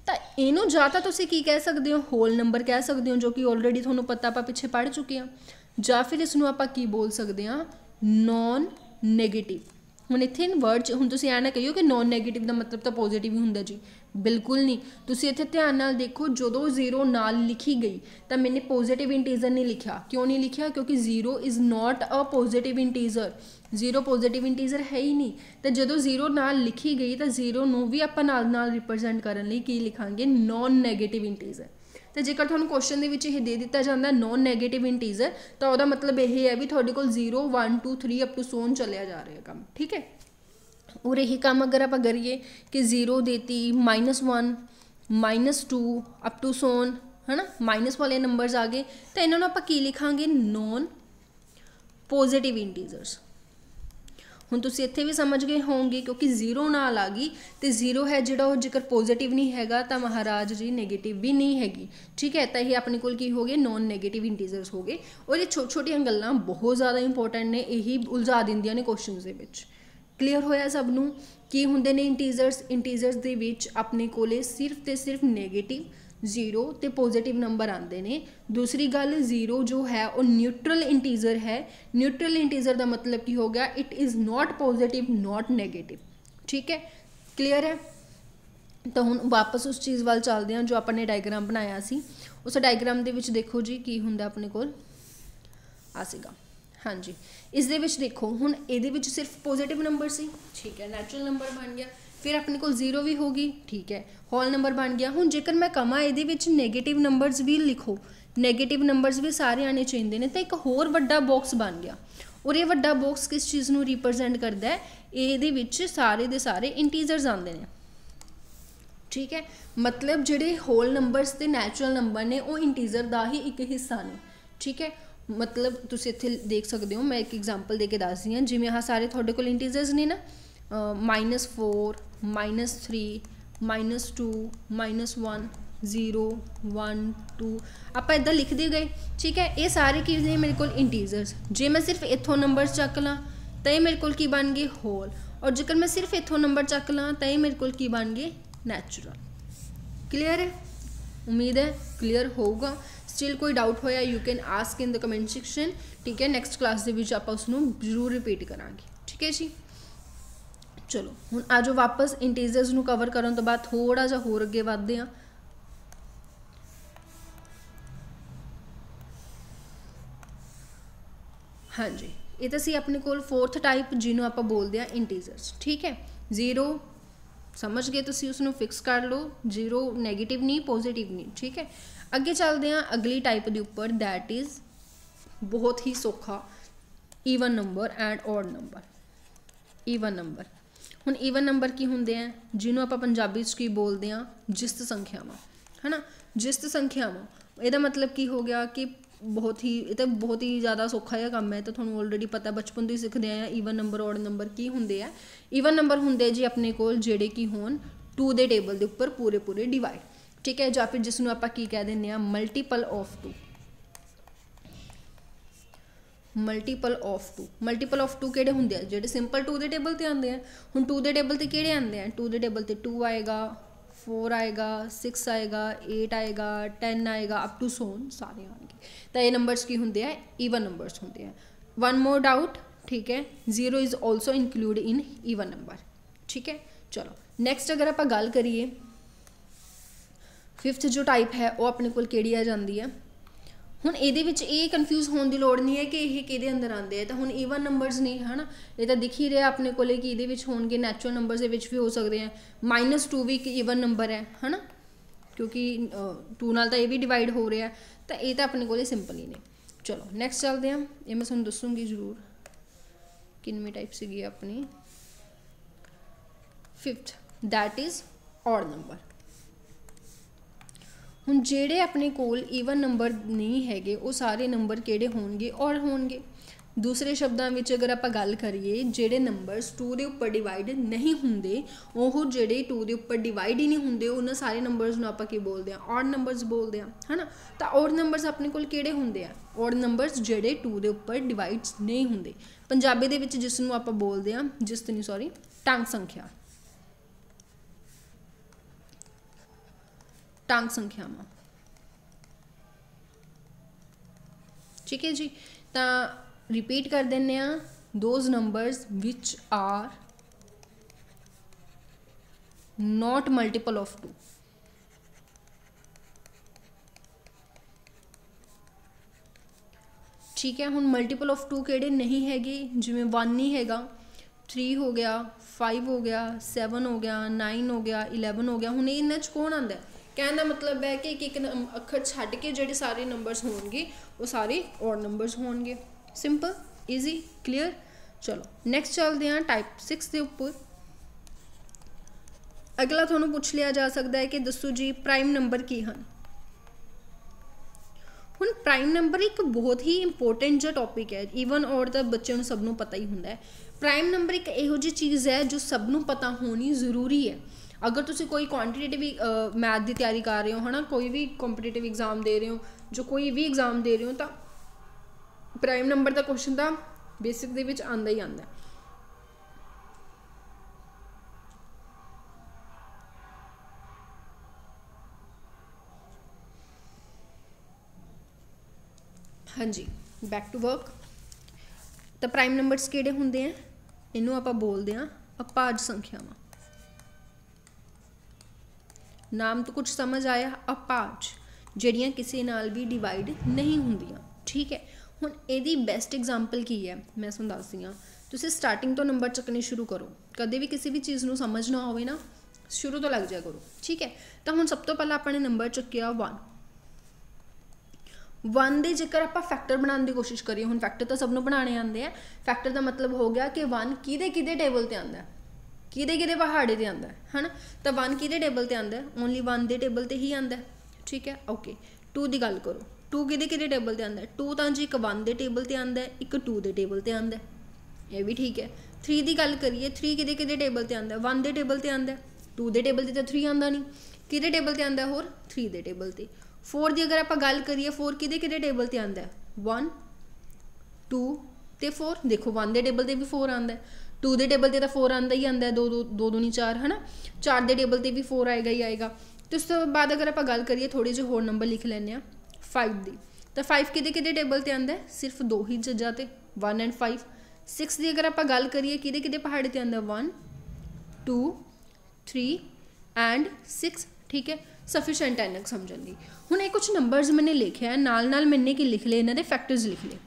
ਤਾਂ ਇਹਨੂੰ ਜਾਂ ਤਾਂ ਤੁਸੀਂ ਕੀ ਕਹਿ ਸਕਦੇ ਹੋ, ਹੋਲ ਨੰਬਰ ਕਹਿ ਸਕਦੇ ਹੋ, ਜੋ ਕਿ ਆਲਰੇਡੀ ਤੁਹਾਨੂੰ ਪਤਾ ਆਪਾਂ ਪਿੱਛੇ ਪੜ੍ਹ ਚੁੱਕੇ ਹਾਂ, ਜਾਂ ਫਿਰ ਇਸ ਨੂੰ ਆਪਾਂ ਕੀ ਬੋਲ ਸਕਦੇ ਹਾਂ, ਨੋਨ ਨੈਗੇਟਿਵ। ਹੁਣ ਇੱਥੇ ਵਰਡ 'ਚ ਹੁਣ ਤੁਸੀਂ ਐਂ ਨਾ ਕਹੀਓ ਕਿ ਨੋਨ ਨੈਗੇਟਿਵ ਦਾ ਮਤਲਬ ਤਾਂ ਪੋਜ਼ੀਟਿਵ ਹੀ ਹੁੰਦਾ ਜੀ, ਬਿਲਕੁਲ ਨਹੀਂ। ਤੁਸੀਂ ਇੱਥੇ ਧਿਆਨ ਨਾਲ ਦੇਖੋ, ਜਦੋਂ ਜ਼ੀਰੋ ਨਾਲ ਲਿਖੀ ਗਈ ਤਾਂ ਮੈंने ਪੋਜ਼ੀਟਿਵ ਇੰਟੀਜ਼ਰ ਨਹੀਂ ਲਿਖਿਆ। ਕਿਉਂ ਨਹੀਂ ਲਿਖਿਆ? ਕਿਉਂਕਿ zero is not a positive integer, zero positive integer ਹੈ ਹੀ ਨਹੀਂ। ਤਾਂ ਜਦੋਂ ਜ਼ੀਰੋ ਨਾਲ ਲਿਖੀ ਗਈ ਤਾਂ ਜ਼ੀਰੋ ਨੂੰ ਵੀ ਆਪਾਂ ਨਾਲ ਨਾਲ ਰਿਪਰਜੈਂਟ ਕਰਨ ਲਈ ਕੀ ਲਿਖਾਂਗੇ, ਨੋਨ ਨੈਗੇਟਿਵ ਇੰਟੀਜ਼ਰ। ਤੇ ਜੇਕਰ ਤੁਹਾਨੂੰ ਕੁਐਸਚਨ ਦੇ ਵਿੱਚ ਇਹ ਦੇ ਦਿੱਤਾ ਜਾਂਦਾ ਨੋਨ ਨੈਗੇਟਿਵ ਇੰਟੀਜ਼ਰ, ਤਾਂ ਉਹਦਾ ਮਤਲਬ ਇਹ ਹੈ ਵੀ ਤੁਹਾਡੇ ਕੋਲ zero one two three up to so on ਚੱਲਿਆ ਜਾ ਰਿਹਾ ਕੰਮ, ਠੀਕ ਹੈ। और यही काम अगर आप करिए कि जीरो देती, minus one, minus two up to so on, है ना, माइनस वाले नंबर्स आ गए, तो इन्होंने आप की लिखांगे, नॉन पॉजिटिव इंटीजर्स। हुण तुसीं इत्थे भी समझ गए होंगे, क्योंकि जीरो नाल आ गई तो जीरो है जिहड़ा वो जेकर पॉजिटिव नहीं हैगा तो महाराज जी नैगेटिव भी नहीं हैगी, ठीक है। तो ये अपने कोल की हो गए, नॉन नैगेटिव इंटीजर्स हो गए। और ये छोटी छोटियां गल्लां बहुत ज़्यादा इंपॉर्टेंट ने, यही उलझा दिंदियां ने क्वेश्चनस दे विच। क्लीयर होया सब नूं की हुंदे ने इंटीजर्स। इंटीजर्स दे विच अपने कोले सिर्फ ते सिर्फ नैगेटिव, जीरो ते पॉजिटिव नंबर आते हैं। दूसरी गल, जीरो जो है वो न्यूट्रल इंटीजर है। न्यूट्रल इंटीजर का मतलब की हो गया, it is not positive not negative, ठीक है। क्लीयर है। तो हुण वापस उस चीज़ वाल चलते हैं जो अपने डायग्राम बनाया सी। उस डायग्राम दे विच देखो जी की हुंदा अपने कोल आ सीगा, हाँ जी। इस दे विच देखो हुण इहदे विच सिर्फ पॉजिटिव नंबर सी, ठीक है, नैचुरल नंबर बन गया। फिर अपने कोल जीरो भी होगी, ठीक है, होल नंबर बन गया। हुण जेकर मैं कमां इहदे विच नैगेटिव नंबर्स भी लिखो, नैगेटिव नंबर्स भी सारे आने चाहिए ने, तो एक होर वड्डा बॉक्स बन गया। और ये वड्डा बॉक्स किस चीज़ नूं रिप्रजेंट करता है, इहदे विच सारे दे सारे इंटीजर्स आते हैं, ठीक है। मतलब जिहड़े होल नंबर्स ते नैचुरल नंबर ने वो इंटीजर का ही एक हिस्सा ने, ठीक है। मतलब तुम इत्थे देख सकते हो, मैं एक एग्जाम्पल दे के दस दी हाँ, जिवें आह सारे तुहाडे कोल इंटीजर्स ने ना, minus four, minus three, minus two, minus one, zero, one, two, आप इदा लिखते गए, ठीक है। ये सारे की ने मेरे को इंटीजर्स। जे मैं सिर्फ इत्थों नंबर चक ला तो ये मेरे को की बन गए होल, और जेकर मैं सिर्फ इत्थों नंबर चक ला तो ये मेरे को की बन गए नैचुरल। क्लीयर है, उम्मीद है क्लीयर होगा। स्टिल कोई डाउट होया you can ask in the comment section, ठीक है। नैक्सट क्लास के विच आपां उसनूं जरूर रिपीट करांगे, ठीक है जी। चलो हुण आ जाओ वापस इंटीजर्स नूं कवर करन तो बाद थोड़ा जिहा होर अगे वधदे हां। हाँ जी, ये तो सी अपने कोल फोर्थ टाइप जिन्हों आपां बोलदे हां इंटीजर्स, ठीक है। जीरो समझ गए तुसीं, उसनूं फिक्स कर लो, जीरो नैगेटिव नहीं पॉजिटिव नहीं, ठीक है। अगे चलते हैं अगली टाइप के उपर, दैट इज़ बहुत ही सौखा, even number and odd number. Even number, हुण ईवन नंबर की होंदे हैं, जिन्हों आपां पंजाबी च की बोलते हैं, जिस्त संख्यावां, है ना। जिस्त संख्यावां, इहदा मतलब की हो गया कि बहुत ही, ये तो बहुत ही ज़्यादा सौखा जिहा काम है, तो तुहानूं ऑलरेडी पता, बचपन तो ही सीखते आए हैं ईवन नंबर ऑड नंबर की होंदे आ। ईवन नंबर होंदे जी अपने कोल जिहड़े की होण टू दे टेबल के उपर पूरे पूरे डिवाइड, ठीक है, या फिर जिसनों आपां की कह दें multiple of two. Multiple of two, multiple of two किहड़े हुंदे आ, जिहड़े सिंपल टू दे टेबल ते आंदे हैं। हुण टू दे टेबल ते किहड़े आंदे हैं, टू दे टेबल ते टू आएगा, फोर आएगा, सिक्स आएगा, एट आएगा, टेन आएगा, अप टू सोन सारे आएंगे। तो ये नंबर्स की होंदे हैं, ईवन नंबर्स होंदे हैं। वन मोर डाउट, ठीक है, zero is also include in even number, ठीक है। चलो नैक्सट अगर आप गल करिए, फिफ्थ जो टाइप है वो अपने कोल किहड़ी आ जाती है। हुण इहदे विच ये कन्फ्यूज़ होने की लोड़ नहीं है कि ये किहदे अंदर आते हैं। तो हुण ईवन नंबर्स नहीं है ना, ये तो दिख ही रहा अपने कोले कि इहदे विच होणगे, नैचुरल नंबर्स दे विच भी हो सकते हैं। माइनस टू भी एक ईवन नंबर है, है ना, क्योंकि टू नाल तां ये भी डिवाइड हो रहा है, तो ये तो अपने कोले सिंपल ही ने। चलो नैक्सट चलते हैं, ये मैं तुहानूं दसूँगी जरूर किनवीं टाइप सीगी अपनी fifth, that is odd number. हुण जेड़े अपने कोल ईवन नंबर नहीं हैगे वो सारे नंबर किहड़े होणगे, ऑड होणगे। दूसरे शब्दों में अगर आप गल करिए, जेड़े नंबर्स टू के उपर डिवाइड नहीं होंगे, वो जेड़े टू के उपर डिवाइड ही नहीं होंगे, उन्होंने सारे नंबर्स नूं आपां की बोलते हैं, ऑड नंबर्स बोलते हैं, है ना। तो ऑड नंबर्स अपने कोल किहड़े होंगे आ, ऑड नंबर्स जेड़े टू के उपर डिवाइड नहीं होंगे। पंजाबी दे विच जिसनूं आपां बोलते हैं, जिस नहीं सॉरी टंग संख्या, टांग संख्यावां। ठीक है जी, तो रिपीट कर देने आ, those numbers which are not multiple of two. ठीक है, हुण मल्टीपल ऑफ टू किहड़े नहीं हैगे, जिवें वन नहीं हैगा, थ्री हो गया, फाइव हो गया, सैवन हो गया, नाइन हो गया, इलैवन हो गया। हुण इन्हां च कौन आंदा है? कहने का मतलब है कि एक एक अखर छड्ड के जिहड़े सारे नंबर्स होणगे वो सारे ऑड नंबर्स होणगे। Simple, easy, clear. चलो नैक्सट चलते हैं टाइप सिक्स के उपर। अगला तुहानूं पुछ लिया जा सकता है कि दसो जी प्राइम नंबर की हैं। हुण प्राइम नंबर एक बहुत ही इंपोर्टेंट जिहा टॉपिक है, ईवन और तो बच्चों नूं सबनों पता ही हुंदा है। प्राइम नंबर एक इहो जी चीज़ है जो सबनों पता होनी जरूरी है। अगर तुसी कोई क्वांटिटेटिव मैथ की तैयारी कर रहे हो, है ना, कोई भी कॉम्पीटेटिव एग्जाम दे रहे हो, जो कोई भी एग्जाम दे रहे हो, तो प्राइम नंबर का क्वेश्चन तो बेसिक दे विच आंदा ही आंदा है। हाँ जी, बैक टू वर्क। तो प्राइम नंबर्स किहड़े हुंदे हैं? इनू आपां बोलते हैं अभाज्य संख्यावां। नाम तो कुछ समझ आया, अभाज्य, जिहड़ियां किसी नाल भी डिवाइड नहीं हुंदियां। ठीक है, हुण इहदी बेस्ट एग्जाम्पल की है, मैं तुहानूं दसदी हां। तुसीं स्टार्टिंग तो नंबर चुकने शुरू करो, कदे भी किसी भी चीज़ नूं समझना होवे ना, शुरू तो लग जाया करो। ठीक है, तो हुण सब तो पहला अपने नंबर चुक्या वन। वन दे जेकर आप फैक्टर बनाने की कोशिश करिए, हुण फैक्टर तो सबनों बनाने आते हैं। फैक्टर का मतलब हो गया कि वन किहदे किहदे टेबल ते आंदा है, किहदे किहदे पहाड़े ते आंदा है, है ना। तो वन किहदे टेबल ते आंदा है? ओनली वन दे टेबल ते ही आंदा है। ठीक है, ओके। टू की गल करो, टू किहदे किहदे टेबल ते आंदा है? टू तो जी एक वन दे टेबल ते आंदा है, एक टू दे टेबल ते आंदा है, ये भी ठीक है। थ्री की गल करिए, थ्री किहदे किहदे टेबल ते आंदा है? वन दे टेबल ते आंदा है, टू दे टेबल ते तो थ्री आंदा नहीं, किहदे टेबल ते आंदा है? होर थ्री दे टेबल ते। फोर की अगर आप गल करिए, फोर किहदे किहदे टेबल ते आंदा है? वन, टू ते फोर। देखो वन दे टेबल ते भी फोर आंदा है, टू दे टेबल ते तो फोर आंदा ही आंदा है, दो दो दो दूनी चार, है ना। चार दे टेबल ते भी फोर आएगा ही आएगा। तो उस तो बाद अगर आप गल करिए, थोड़े जे होर नंबर लिख लैंदे आ फाइव दी, तो फाइव किहदे किहदे टेबल ते आंदा है? सिर्फ दो ही चीज़ां ते, वन एंड फाइव। सिक्स की अगर आप गल करिए, किहदे किहदे पहाड़े ते आंदा है? One, two, three and six. ठीक है, सफिशेंट है इन्ना समझण दी। हुण ये कुछ नंबर्स मैंने लिखे है, नाल नाल मैंने की लिख ले, इन्हां दे फैक्टर्स लिख ले,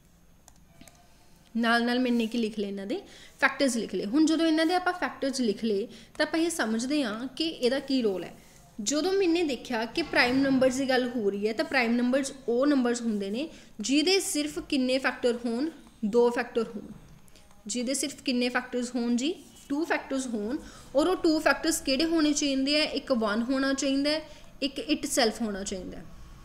नाल नाल मैंने की लिख ले, इन्हां दे फैक्टर्स लिख ले। हुण जदों इन्हां दे आपां फैक्टर्स लिख ले तो आपां ये समझते हाँ कि इहदा की रोल है। जदों मैंने देखा कि प्राइम नंबर्स की गल हो रही है, तो प्राइम नंबर्स वो नंबर्स हुंदे ने जिहदे सिर्फ किन्ने फैक्टर होण? दो फैक्टर होण। जिहदे सिर्फ किन्ने फैक्टर्स होण जी? टू फैक्टर्स होण। और वो टू फैक्टर्स किहड़े होने चाहिए? एक वन होना चाहिए, एक इट सैल्फ होना चाहिए।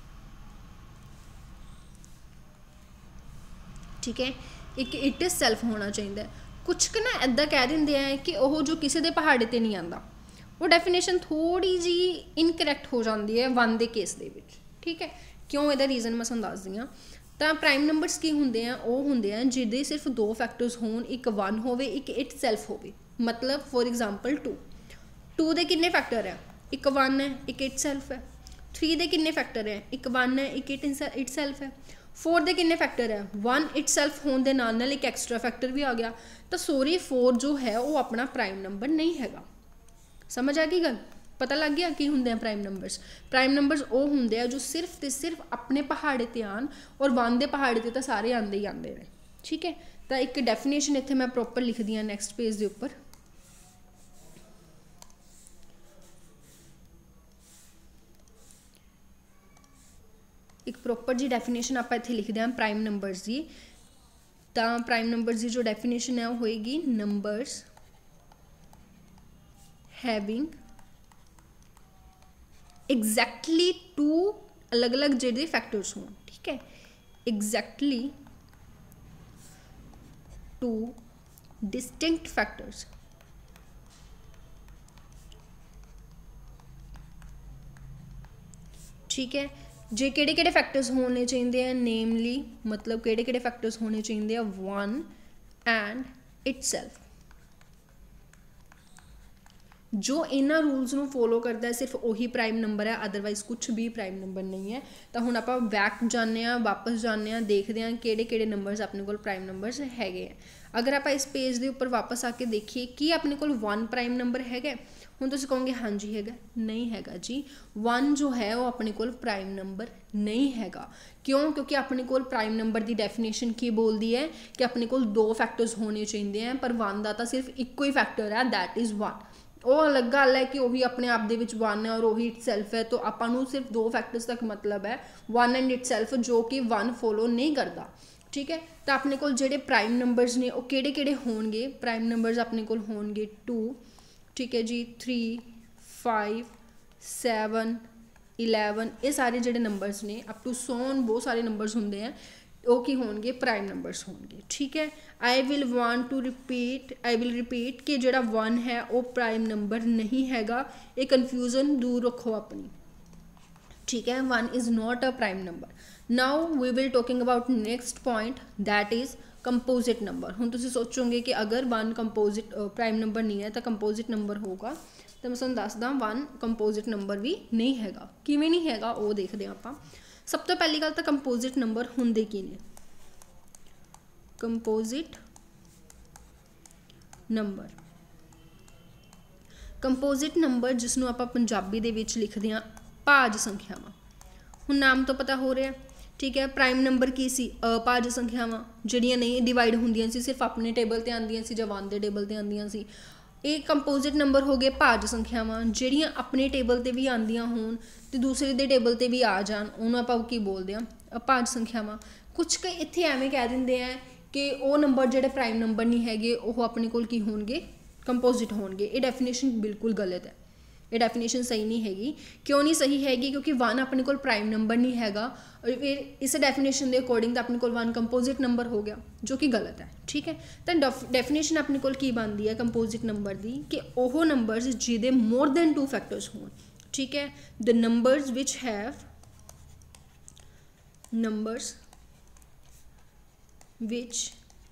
ठीक है, एक इट सैल्फ होना चाहिए। कुछ क ना इदा कह देंगे हैं कि वह जो किसी के पहाड़े ते नहीं आता, वो डेफिनेशन थोड़ी जी इनकरैक्ट हो जाती है वन के केस दे विच। ठीक है, क्यों? यदा रीजन मैं तुहानूं दसदी हां। तो प्राइम नंबर्स की होंदे हैं? वो होंदे हैं जिहदे सिर्फ दो फैक्टर्स होण, एक वन होवे, एक इट सैल्फ होवे। मतलब फॉर एग्जाम्पल टू, टू दे किन्ने फैक्टर है? एक वन है, एक इट सैल्फ है। थ्री दे किन्ने फैक्टर है? एक वन है, एक इट इट सैल्फ है। फोर दे किन्ने फैक्टर है? वन इट सैल्फ होने के नाल नाल एक एक्सट्रा फैक्टर भी आ गया। तो सॉरी फोर जो है वो अपना प्राइम नंबर नहीं हैगा। समझ आ गई गल? पता लग गया की होंदे हैं प्राइम नंबर्स? प्राइम नंबर्स वो होंदे हैं जो सिर्फ तो सिर्फ अपने पहाड़े ते आन, और वन दे पहाड़े ते तो सारे आंदे ही आंदे ने। ठीक है, तो एक डेफिनेशन इत्थे मैं प्रॉपर लिख दी नैक्सट पेज के उपर। एक प्रॉपर जी डेफिनेशन आप इत्थे लिखते हैं प्राइम नंबर्स की। तो प्राइम नंबर्स की जो डेफिनेशन है वो होएगी नंबर्स हैविंग एग्जैक्टली टू अलग अलग जेडे फैक्टर्स हों। ठीक है, एग्जैक्टली टू डिस्टिंक्ट फैक्टर्स। ठीक है, जे केड़े केड़े फैक्टर्स होने चाहिए हैं? नेमली मतलब केड़े केड़े फैक्टर्स होने चाहिए हैं? One and itself. जो इन्हां रूल्स ਨੂੰ ਫੋਲੋ ਕਰਦਾ ਹੈ ਸਿਰਫ ਉਹੀ ਪ੍ਰਾਈਮ ਨੰਬਰ ਹੈ, ਅਦਰਵਾਈਜ਼ ਕੁਛ ਵੀ ਪ੍ਰਾਈਮ ਨੰਬਰ ਨਹੀਂ ਹੈ। ਤਾਂ ਹੁਣ ਆਪਾਂ ਬੈਕ ਜਾਂਦੇ ਹਾਂ, ਵਾਪਸ ਜਾਂਦੇ ਹਾਂ, ਦੇਖਦੇ ਹਾਂ ਕਿਹੜੇ ਕਿਹੜੇ ਨੰਬਰਸ ਆਪਣੇ ਕੋਲ ਪ੍ਰਾਈਮ ਨੰਬਰਸ ਹੈਗੇ ਆ। ਅਗਰ ਆਪਾਂ ਇਸ ਪੇਜ ਦੇ ਉੱਪਰ ਵਾਪਸ ਆ ਕੇ ਦੇਖੀਏ ਕੀ ਆਪਣੇ ਕੋਲ वन ਪ੍ਰਾਈਮ ਨੰਬਰ ਹੈਗਾ? ਹੁਣ ਤੁਸੀਂ ਕਹੋਗੇ ਹਾਂਜੀ ਹੈਗਾ, ਨਹੀਂ ਹੈਗਾ ਜੀ। वन ਜੋ ਹੈ ਉਹ ਆਪਣੇ ਕੋਲ ਪ੍ਰਾਈਮ ਨੰਬਰ ਨਹੀਂ ਹੈਗਾ। ਕਿਉਂ? ਕਿਉਂਕਿ ਆਪਣੇ ਕੋਲ ਪ੍ਰਾਈਮ ਨੰਬਰ ਦੀ ਡੈਫੀਨੇਸ਼ਨ ਕੀ ਬੋਲਦੀ ਹੈ ਕਿ ਆਪਣੇ ਕੋਲ ਦੋ ਫੈਕਟਰਸ ਹੋਣੇ ਚਾਹੀਦੇ ਆ, ਪਰ वन ਦਾ ਤਾਂ ਸਿਰਫ ਇੱਕੋ ਹੀ ਫੈਕਟਰ ਹੈ, ਦੈਟ ਇਜ਼ वन। ਉਹ ਅਲੱਗ ਗੱਲ ਹੈ ਕਿ ਉਹੀ ਆਪਣੇ ਆਪ ਦੇ ਵਿੱਚ वन ਹੈ ਔਰ ਉਹੀ ਇਟਸੈਲਫ ਹੈ। ਤਾਂ ਆਪਾਂ ਨੂੰ ਸਿਰਫ ਦੋ ਫੈਕਟਰਸ ਤੱਕ ਮਤਲਬ ਹੈ, वन ਐਂਡ ਇਟਸੈਲਫ, ਜੋ ਕਿ वन ਫੋਲੋ ਨਹੀਂ ਕਰਦਾ। ठीक है, तो अपने को जेडे प्राइम नंबर्स ने वो केड़े केड़े होणगे? प्राइम नंबर्स अपने को होणगे टू, ठीक है जी, थ्री, फाइव, सैवन, इलेवन, ये सारे जेडे नंबर्स ने अप टू सोन बहुत सारे नंबर्स होंगे हैं, वो की होणगे प्राइम नंबर्स होणगे। ठीक है, I will want to repeat I will repeat कि जेड़ा वन है वो प्राइम नंबर नहीं हैगा। ये कन्फ्यूजन दूर रखो अपनी। ठीक है, one is not a prime number. Now we will talking about next point, that is composite number. हुण तुसीं सोचोगे कि अगर वन कंपोजिट प्राइम नंबर नहीं है तो कंपोजिट नंबर होगा, तो मैं तुहानूं दसदा वन कंपोजिट नंबर भी नहीं हैगा। किवें नहीं हैगा वो देखदे हां आपां। सब तो पहली गल तो कंपोजिट नंबर हुंदे की ने? कंपोजिट नंबर कंपोजिट नंबर जिसनूं आपां पंजाबी दे विच लिखदे हां भाज संख्यावां। हुण नाम तो पता हो रहा है, ठीक है। प्राइम नंबर की सी? अभाज संख्यावां जिहड़ियां नहीं डिवाइड होंदियां सी, सिर्फ अपने टेबल ते आंदियां सी जां वन दे टेबल ते आंदियां सी। ये कंपोजिट नंबर हो गए भाज संख्यावां जिहड़ियां अपने टेबल ते भी आंदियां होण ते दूसरे दे टेबल ते भी आ जाण, उहनूं आपां की बोलदे हां? अभाज संख्यावां। कुछ क इत्थे एवें कह दिंदे हैं कि वो नंबर जिहड़े प्राइम नंबर नहीं हैगे वो अपने कोल की होणगे? कंपोजिट होणगे। ये डेफिनेशन बिल्कुल गलत है, ये डेफिनेशन सही नहीं हैगी। क्यों नहीं सही हैगी? क्योंकि वन अपने कोल प्राइम नंबर नहीं हैगा, और फिर इस डेफिनेशन के अकॉर्डिंग तो अपने कोल वन कंपोजिट नंबर हो गया, जो कि गलत है। ठीक है, तो डेफिनेशन अपने कोल की बनती है कंपोजिट नंबर की कि वह नंबर्स जिहदे मोर दैन टू फैक्टर्स होण। ठीक है, the numbers which have numbers which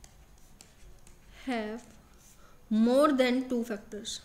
have more than two factors.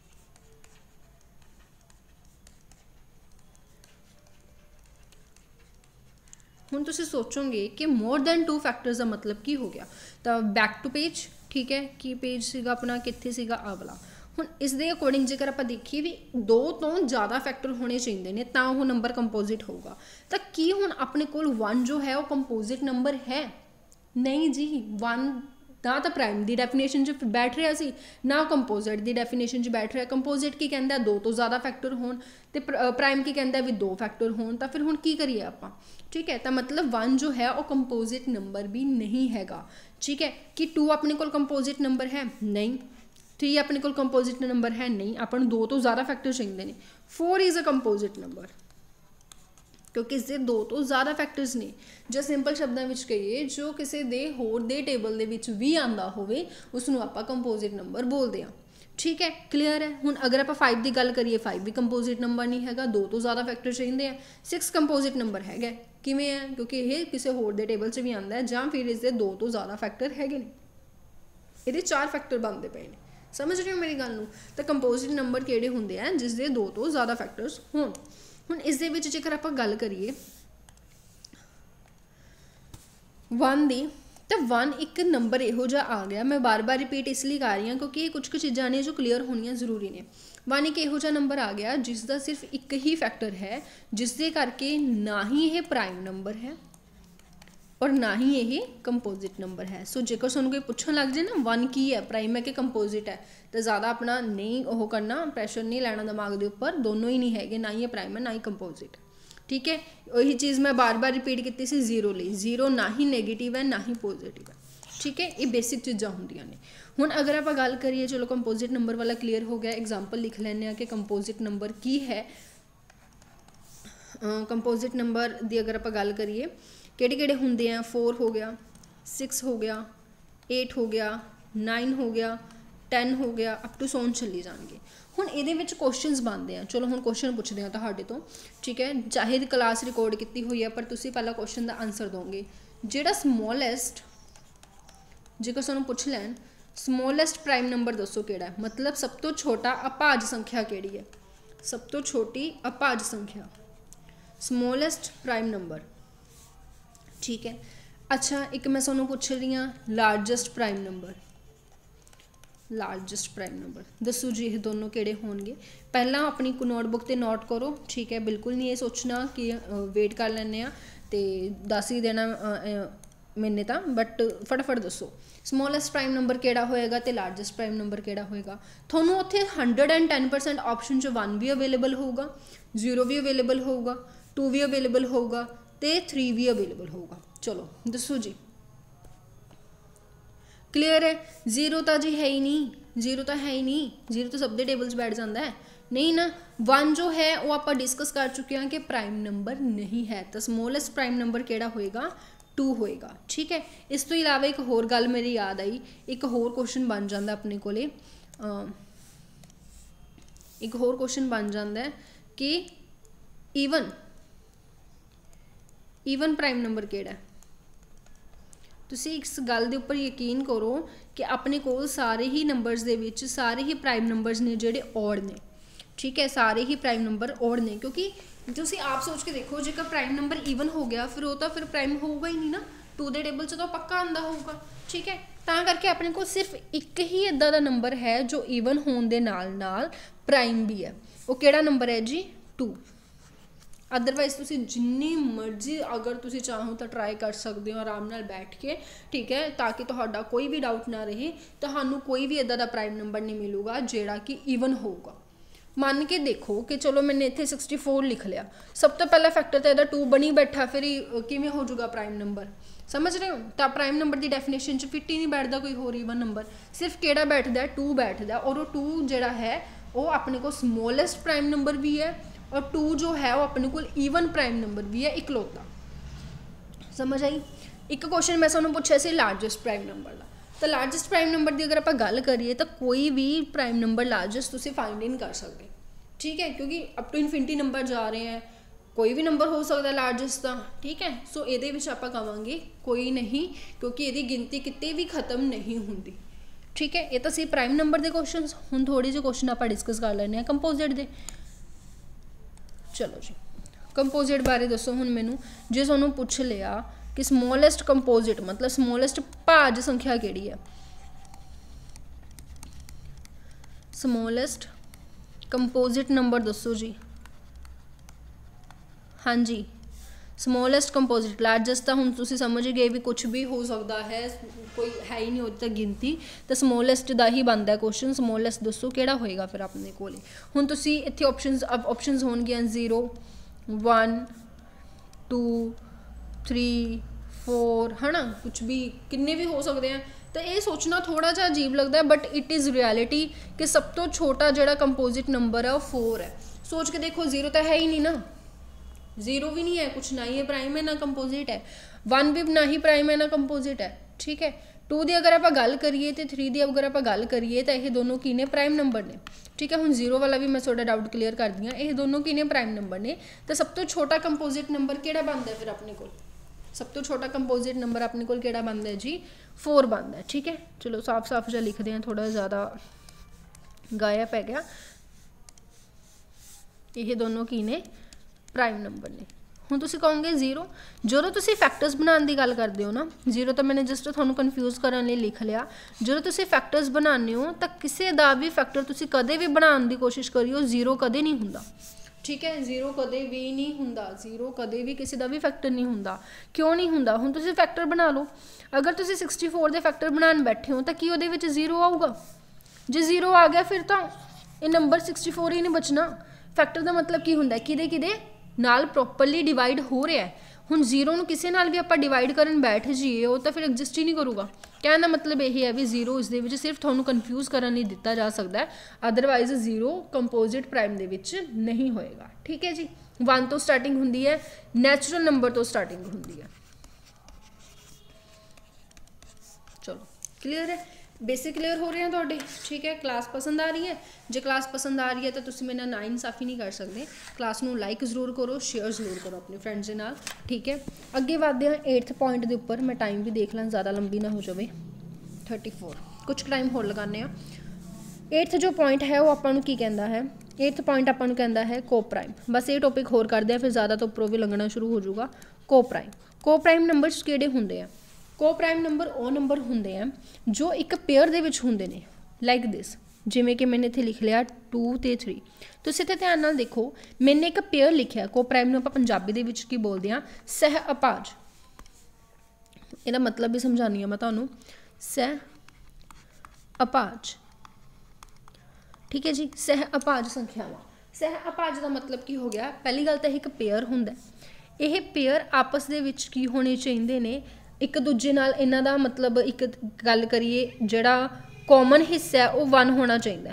हुण तुसीं सोचोगे कि मोर दैन टू फैक्टर्स का मतलब की हो गया? तो बैक टू पेज, ठीक है, की पेज सीगा अपना, कित्थे सीगा? आ वाला। हुण इस दे अकॉर्डिंग जेकर आपां देखीए भी दो तो ज़्यादा फैक्टर होने चाहिए ने तां वो नंबर कंपोजिट होगा। तो की हुण अपने कोल वन जो है वो कंपोजिट नंबर है? नहीं जी, वन ना तो प्राइम की डेफिनेशन च बैठ रहा सी, ना कंपोजिट की डेफिनेशन च बैठ रहा। कंपोजिट की कहता दो तो ज़्यादा फैक्टर होण ते प्राइम की कहता भी दो फैक्टर होण। तो फिर हुण की करिए आपां? ठीक है, तो मतलब वन जो है वो कंपोजिट नंबर भी नहीं हैगा। ठीक है, कि टू अपने कोल कंपोजिट नंबर है? नहीं। थ्री अपने कोल कंपोजिट नंबर है? नहीं। अपन दो तो ज़्यादा फैक्टर चाहिए ने। Four is a composite number क्योंकि इसके दो तो ज़्यादा फैक्टर्स ने। जो सिंपल शब्दों में कहिए जो किसी दे होर दे टेबल दे विच भी आंदा होवे उसनूं आपां कंपोजिट नंबर बोलते हैं। ठीक है, क्लीयर है। हुण अगर आप फाइव की गल करिए, फाइव भी कंपोजिट नंबर नहीं हैगा, दो तो ज़्यादा फैक्टर चाहिए हैं। सिक्स कंपोजिट नंबर हैगा, किवें है? क्योंकि ये किसी होर दे टेबल च भी आंदा है, जां फिर इसके दो तो ज़्यादा फैक्टर हैगे ने, इहदे चार फैक्टर बनते पे ने। समझ रहे हो मेरी गल नूं? तो कंपोजिट नंबर किहड़े हुंदे हैं? जिसदे दो तो ज़्यादा फैक्टर्स होण। हुण इस दे विच जेकर आपां गल करिए वन दी, तो वन एक नंबर इहो जिहा आ गया। मैं बार बार रिपीट इसलिए कर रही हूँ क्योंकि ये कुछ कुछ चीज़ां ने जो क्लीयर होनियां जरूरी ने। वन एक इहो जिहा नंबर आ गया जिसका सिर्फ एक ही फैक्टर है, जिसके करके ना ही ये प्राइम नंबर है और ना ही ये कंपोजिट नंबर है। सो जेकर तुहानूं कोई पुछण लग जाए ना वन की है, प्राइम है कि कंपोजिट है, तो ज़्यादा अपना नहीं वो करना, प्रैशर नहीं लैना दिमाग के उपर। दोनों ही नहीं है, ना ही प्राइम है ना ही कंपोजिट। ठीक है, वही चीज़ मैं बार बार रिपीट की सी जीरो ली। जीरो ना ही नैगेटिव है ना ही पॉजिटिव है। ठीक है, ये बेसिक चीज़ां होंदियां ने। हुण अगर आप गल करिए, चलो कंपोजिट नंबर वाला क्लीयर हो गया। एग्जाम्पल लिख लैंदे कि कंपोजिट नंबर की है। कंपोजिट नंबर की अगर आप गल करिए किहड़े किहड़े हुंदे हैं? फोर हो गया, सिक्स हो गया, एट हो गया, नाइन हो गया, टेन हो गया, अप टू सोन चली जाएंगे। हुण इहदे विच क्वेश्चनस बनते हैं। चलो हुण क्वेश्चन पुछदे हैं तुहाडे तो। ठीक है, चाहे क्लास रिकॉर्ड की हुई है पर तुसीं पहला क्वेश्चन का आंसर दोगे। जिहड़ा स्मॉलेस्ट जेकर तुहानूं पुछ लैन ਸਮੋਲੈਸਟ ਪ੍ਰਾਈਮ ਨੰਬਰ ਦੱਸੋ ਕਿਹੜਾ, मतलब सब तो छोटा अभाज्य संख्या ਕਿਹੜੀ है, सब तो छोटी अभाज्य संख्या, ਸਮੋਲੈਸਟ ਪ੍ਰਾਈਮ ਨੰਬਰ। ठीक है, अच्छा एक मैं ਤੁਹਾਨੂੰ ਪੁੱਛ ਰਹੀ ਹਾਂ largest prime number, largest prime number ਦੱਸੋ ਜੀ ਇਹ ਦੋਨੋਂ ਕਿਹੜੇ ਹੋਣਗੇ। ਪਹਿਲਾਂ ਆਪਣੀ ਨੋਟਬੁੱਕ ਤੇ ਨੋਟ ਕਰੋ, ਠੀਕ ਹੈ, ਬਿਲਕੁਲ ਨਹੀਂ ਇਹ ਸੋਚਣਾ ਕਿ ਵੇਟ ਕਰ ਲੈਂਦੇ ਆ ਤੇ ਦੱਸ ਹੀ ਦੇਣਾ मैंने तो, बट फटाफट दसो ਸਮੋਲੈਸਟ ਪ੍ਰਾਈਮ नंबर ਕਿਹੜਾ ਹੋਏਗਾ ਤੇ ਲਾਰਜੈਸਟ ਪ੍ਰਾਈਮ नंबर ਕਿਹੜਾ ਹੋਏਗਾ। ਤੁਹਾਨੂੰ ਉੱਥੇ hundred and ten percent option ਚ वन ਵੀ ਅਵੇਲੇਬਲ ਹੋਊਗਾ, ਜ਼ੀਰੋ ਵੀ ਅਵੇਲੇਬਲ ਹੋਊਗਾ, टू भी अवेलेबल होगा तो थ्री भी अवेलेबल होगा। चलो दसो जी, क्लीयर है। जीरो तो जी है ही नहीं, जीरो तो है ही नहीं, जीरो तो सब दे टेबल बैठ जाता है नहीं ना। वन जो है वो आप डिस्कस कर चुके हैं कि प्राइम नंबर नहीं है, तो समोलेस्ट प्राइम नंबर केड़ा होएगा, टू होएगा। ठीक है, इस तो इलावा एक होर गल मेरी याद आई, एक होर क्वेश्चन बन जाता अपने को, एक होर क्वेश्चन बन जाता है कि ईवन ईवन प्राइम नंबर केड़ा है। तुसी इस गल दे उपर यकीन करो कि अपने कोल सारे ही नंबर्स दे विच सारे ही प्राइम नंबर्स ने जिहड़े ऑड ने। ठीक है, सारे ही प्राइम नंबर ऑड ने, क्योंकि तुसी आप सोच के देखो जेकर प्राइम नंबर ईवन हो गया फिर वो तो फिर प्राइम होगा ही नहीं ना, टू दे टेबल च तो पक्का आंदा होगा। ठीक है, तां करके अपने को सिर्फ एक ही इदां दा नंबर है जो ईवन होने दे नाल नाल प्राइम भी है, वो केड़ा नंबर है जी, टू। अदरवाइज तुसी जिन्नी मर्जी अगर तुसी चाहो तो ट्राई कर सकते हो आराम नाल बैठ के, ठीक है, ताकि तुहाडा कोई भी डाउट ना रहे। तुहानू कोई भी इदां दा प्राइम नंबर नहीं मिलूगा जिहड़ा कि ईवन होगा। मान के देखो कि चलो मैंने इत्थे सिक्सटी फोर लिख लिया, सब तो पहला फैक्टर तो इहदा टू बनी बैठा, फिर किवें हो जाऊगा प्राइम नंबर, समझ रहे हो। तो प्राइम नंबर की डेफिनेशन च फिट ही नहीं बैठता कोई होर ईवन नंबर, सिर्फ केड़ा बैठदा है, टू बैठदा, और वो टू जिहड़ा है वो अपने को स्मॉलेस्ट प्राइम नंबर भी है और टू जो है वो अपने को ईवन प्राइम नंबर भी है इकलौता। समझ आई। एक क्वेश्चन मैं तुहानू पूछा सी लार्जेस्ट प्राइम नंबर का, तो लार्जेस्ट प्राइम नंबर की अगर आप गल करिए तो कोई भी प्राइम नंबर लार्जेस्ट तुसी फाइंड इन कर सकते। ठीक है, क्योंकि अप टू इनफिनिटी नंबर जा रहे हैं, कोई भी नंबर हो सकता है लार्जेस्ट का। ठीक है, सो ये आप कहांगे कोई नहीं, क्योंकि ये गिनती कितने भी खत्म नहीं होंगी। ठीक है, ये तो सी प्राइम नंबर के क्वेश्चन। हुण थोड़ी जी क्वेश्चन आप डिस्कस कर लैंदे आ कंपोजिट के। चलो जी, कंपोजिट बारे दसो हुण मैनू, जे तुहानू पुछ लिया कि समोलेस्ट कंपोजिट मतलब समोलेस्ट भाज्य संख्या किहड़ी है, समोलेस्ट कंपोजिट नंबर दसो जी। हाँ जी, समोलेस्ट कंपोजिट, लार्जेस्ट तो हुण तुसीं समझ गए भी कुछ भी हो सकता है, कोई है ही नहीं होती गिनती, तो समोलेस्ट का ही बनता है क्वेश्चन। समोलेस्ट दसो किहड़ा होएगा फिर अपने कोल। हुण तुसीं इत्थे ऑप्शनस ऑप्शनस होणगियां zero, one, two, three, four, है ना, कुछ भी किन्ने भी हो सकते हैं। तो ये सोचना थोड़ा जा अजीब लगता है, बट इट इज़ रियलिटी कि सब तो छोटा जिहड़ा कंपोजिट नंबर है वो फोर है। सोच के देखो, जीरो तो है ही नहीं ना, जीरो भी नहीं है, कुछ ना ही है प्राइम है ना कंपोजिट है, वन भी ना ही प्राइम है ना कंपोजिट है। ठीक है, टू की अगर आप गल करिए तो थ्री की अगर आप गल करिए तो ये दोनों की ने प्राइम नंबर ने। ठीक है, हुण जीरो वाला भी मैं थोड़ा डाउट क्लीयर कर दी, ये दोनों की ने प्राइम नंबर ने। तो सब तो छोटा कंपोजिट नंबर किहड़ा बनता है फिर अपने को, सब तो छोटा कंपोजिट नंबर अपने को किहड़ा बनता है जी, फोर बनता है। ठीक है, चलो साफ साफ जा लिखते हैं, थोड़ा ज़्यादा गाया पै गया। ये दोनों की ने प्राइम नंबर ने। हुण तुसीं कहोगे जीरो, जो तुसीं फैक्टर्स बनाने की गल करते हो ना, जीरो तो मैंने जस्ट तुहानूं कन्फ्यूज़ करने लिए लिख लिया। जो तुसीं फैक्टर्स बनाने हो तो किसी का भी फैक्टर तुसीं कदे भी बनाने की कोशिश करियो, जीरो कदे नहीं हुंदा। ठीक है, जीरो कदे भी नहीं हुंदा, जीरो कदे भी किसी का भी फैक्टर नहीं हुंदा। क्यों नहीं हुंदा? हुण तुसीं फैक्टर बना लो, अगर तुसीं सिक्सटी फोर के फैक्टर बनाने बैठे हो तो की उहदे विच जीरो आऊगा? जे जीरो आ गया फिर तो ये नंबर सिक्सटी फोर ही नहीं बचना। फैक्टर का मतलब की हुंदा, किदे किदे नाल प्रॉपरली डिवाइड हो रहा है। हुण जीरो नूं किसी नाल भी आपां डिवाइड करन बैठ जाइए वो तो फिर एग्जिस्ट ही नहीं करूगा। कहने का मतलब यही है भी जीरो इस दे विच सिर्फ तुहानूं कन्फ्यूज़ करन लई दिता जा सकता है, अदरवाइज जीरो कंपोजिट प्राइम दे विच नहीं होएगा। ठीक है जी, वन तो स्टार्टिंग हुंदी है, नैचुरल नंबर तो स्टार्टिंग हुंदी है। चलो क्लीयर है, बेसिक क्लीयर हो रहे हैं थोड़े। ठीक है, क्लास पसंद आ रही है? जो क्लास पसंद आ रही है तो तुम मेरे ना इंसाफी नहीं कर सकते। क्लास नूं लाइक जरूर करो, शेयर जरूर करो अपने फ्रेंड्स के नाल। ठीक है, अगे बढ़ते हैं एट्थ पॉइंट के उपर। मैं टाइम भी देख ला, ज़्यादा लंबी ना हो जाए। थर्टी फोर कुछ टाइम होर लगाने आ। एट्थ जो पॉइंट है वो आपां नूं की कहंदा है, एट्थ पॉइंट आपां नूं कहंदा है को प्राइम। बस ये टॉपिक होर करदे आ, फिर ज़्यादा तो उपरों भी लंघना शुरू हो जाऊगा। को प्राइम, को प्राइम नंबर्स किहड़े हुंदे आ? को प्राइम नंबर ਉਹ नंबर ਹੁੰਦੇ ਆ जो एक पेयर ਦੇ ਵਿੱਚ ਹੁੰਦੇ ਨੇ, ਲਾਈਕ ਦਿਸ। ਜਿਵੇਂ ਕਿ मैंने ਇੱਥੇ ਲਿਖ ਲਿਆ टू ਤੇ थ्री। ਤੁਸੀਂ ਇੱਥੇ ਧਿਆਨ ਨਾਲ ਦੇਖੋ, मैंने एक पेयर ਲਿਖਿਆ। ਕੋ ਪ੍ਰਾਈਮ ਨੂੰ ਆਪਾਂ ਪੰਜਾਬੀ ਦੇ ਵਿੱਚ ਕੀ ਬੋਲਦੇ ਆ? ਸਹਿ ਅਪਾਜ। ਇਹਦਾ ਮਤਲਬ ਵੀ ਸਮਝਾਉਂਦੀ ਹਾਂ ਮੈਂ ਤੁਹਾਨੂੰ। ਸਹਿ ਅਪਾਜ, ठीक है जी। सह अभाज संख्यावां, सह अभाज का मतलब की हो गया? पहली गल तो एक पेयर हुंदा, यह पेयर आपस दे विच की होने चाहिए ने, एक दूजे नाल इन्हां दा मतलब एक गल करिए जिहड़ा कॉमन हिस्सा है वो वन होना चाहिए,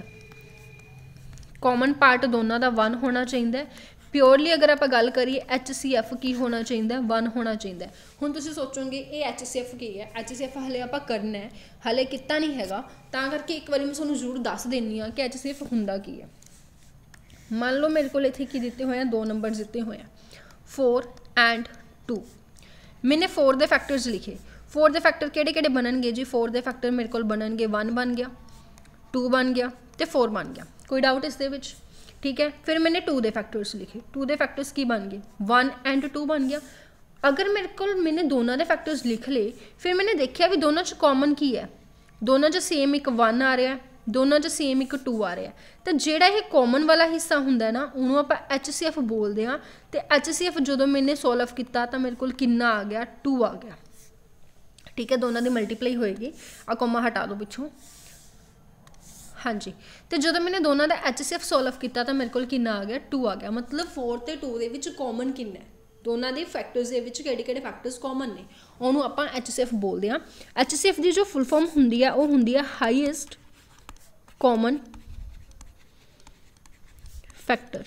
कॉमन पार्ट दोनों का वन होना चाहिए। प्योरली अगर आप गल करिए एच सी एफ की होना चाहिए? वन होना चाहिए। हुण तुसीं सोचोगे ये एच सी एफ की है, एच सी एफ हले आप करना है, हले किता नहीं हैगा, तां करके एक बार मैं तुहानूं जरूर दस देनी हाँ कि एच सी एफ हुंदा की है। मान लो मेरे को इत्थे की दिते हुए हैं, दो नंबर दिते हुए हैं, फोर एंड टू। मैंने फोर के फैक्टर्स लिखे। फोर के फैक्टर किहड़े किहड़े बननगे जी? फोर के फैक्टर मेरे को बननगे, वन बन गया, टू बन गया तो फोर बन गया। कोई डाउट इस दे विच? ठीक है। फिर मैंने टू के फैक्टर्स लिखे। टू के फैक्टर्स की बन गए? वन एंड टू बन गया। अगर मेरे को मैंने दोनों के फैक्टर्स लिख ले, फिर मैंने देखा भी दोनों च कॉमन की है, दोनों च सेम एक वन आ रहा है, दोनों च सेम एक टू आ रहा है। तो जोड़ा ये कॉमन वाला हिस्सा होंगे ना, उन्होंने आप एच सी एफ बोलते हैं। तो एच सी एफ जो मैंने सोल्व किया तो मेरे को कितना आ गया? टू आ गया। ठीक है, दोनों की मल्टीप्लाई होएगी। आ कॉमा हटा दो पिछों। हाँ जी, तो जो मैंने दोनों का एच सी एफ सोल्व किया तो मेरे को कितना आ गया? टू आ गया। मतलब फोर तो टू के कॉमन कितना है? दोनों के फैक्टर्स के किहड़े फैक्टर्स कॉमन ने, उन्होंने आप एच सी एफ बोलते हैं। एच सी एफ की जो फुल फॉर्म होंगी है वो होंगी है हाईएस्ट कॉमन फैक्टर।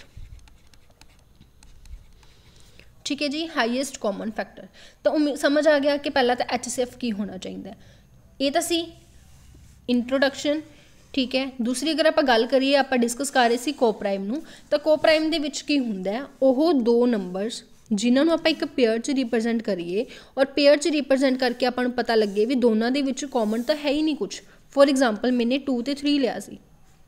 ठीक है जी, हाईएस्ट कॉमन फैक्टर। तो समझ आ गया कि पहला तो एच सी एफ की होना चाहिए। ये तो सी इंट्रोडक्शन। ठीक है, दूसरी अगर आप गल करिए, आप डिस्कस कर रहे थे को प्राइम नूं, तो को प्राइम दे विच की हुंदा है? वो दो नंबर्स जिन्होंने आप एक पेयर च रिप्रजेंट करिए, और पेयर च रिप्रजेंट करके आपको पता लगे भी दोनों दे विच कॉमन तो है ही नहीं कुछ। फॉर एग्जाम्पल मैंने टू तो थ्री लिया सी,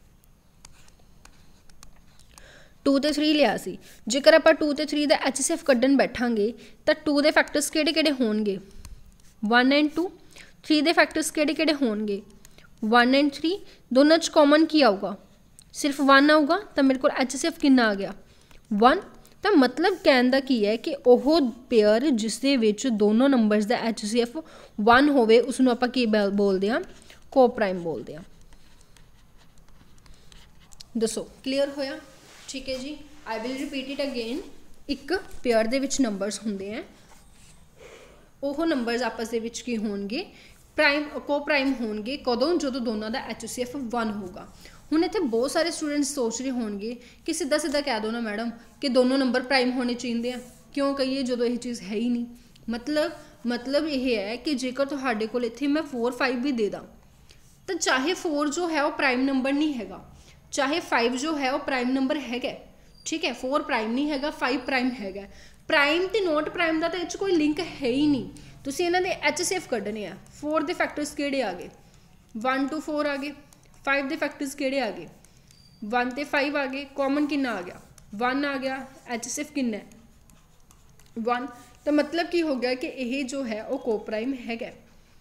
टू तो थ्री लिया सी। जेकर आप टू तो थ्री का एच सी एफ कड्ढन बैठांगे तो टू के फैक्टर्स किहड़े किहड़े होणगे? One and two. थ्री के फैक्टर्स किहड़े किहड़े होणगे? One and three. दोनों च कॉमन की आऊगा? सिर्फ वन आऊगा। तो मेरे को एच सी एफ कितना आ गया? वन। तो मतलब कहने का की है कि वह पेयर जिस दे विच दोनों नंबर्स का एच सी एफ वन होवे उसनूं आपां की बोलते हैं? को प्राइम बोलते हैं। दसो क्लीयर होया? ठीक है जी, I will repeat it again. एक पेयर दे विच नंबर्स होंदे हैं, वह नंबर्स आपस दे विच की होणगे? प्राइम को प्राइम होणगे। कदों? जो दोनों का एच सी एफ वन होगा। हुण इत्थे बहुत सारे स्टूडेंट्स सोच रहे होणगे कि सीधा सीधा कह दो ना मैडम कि दोनों नंबर प्राइम होने चाहिए हैं। क्यों कहिए जो यह चीज़ है ही नहीं? मतलब मतलब यह है कि जेकर तुहाडे कोल इत्थे मैं फोर फाइव भी दे दा, तो चाहे फोर जो है वो प्राइम नंबर नहीं हैगा, चाहे फाइव जो है वो प्राइम नंबर हैगा। ठीक है, फोर प्राइम नहीं हैगा, फाइव प्राइम हैगा। प्राइम तो नॉट प्राइम का तो इस कोई लिंक है ही नहीं। तुसीं इन्हां दे एच सी एफ कड्ढने आ। फोर के फैक्टर्स किहड़े आ गए? वन टू फोर आ गए। फाइव के फैक्टर्स किहड़े आ गए? वन तो फाइव आ गए। कॉमन कितना आ गया? वन आ गया। एच सी एफ कितना है? वन। तो मतलब की हो गया कि यह जो है वो को प्राइम हैगा।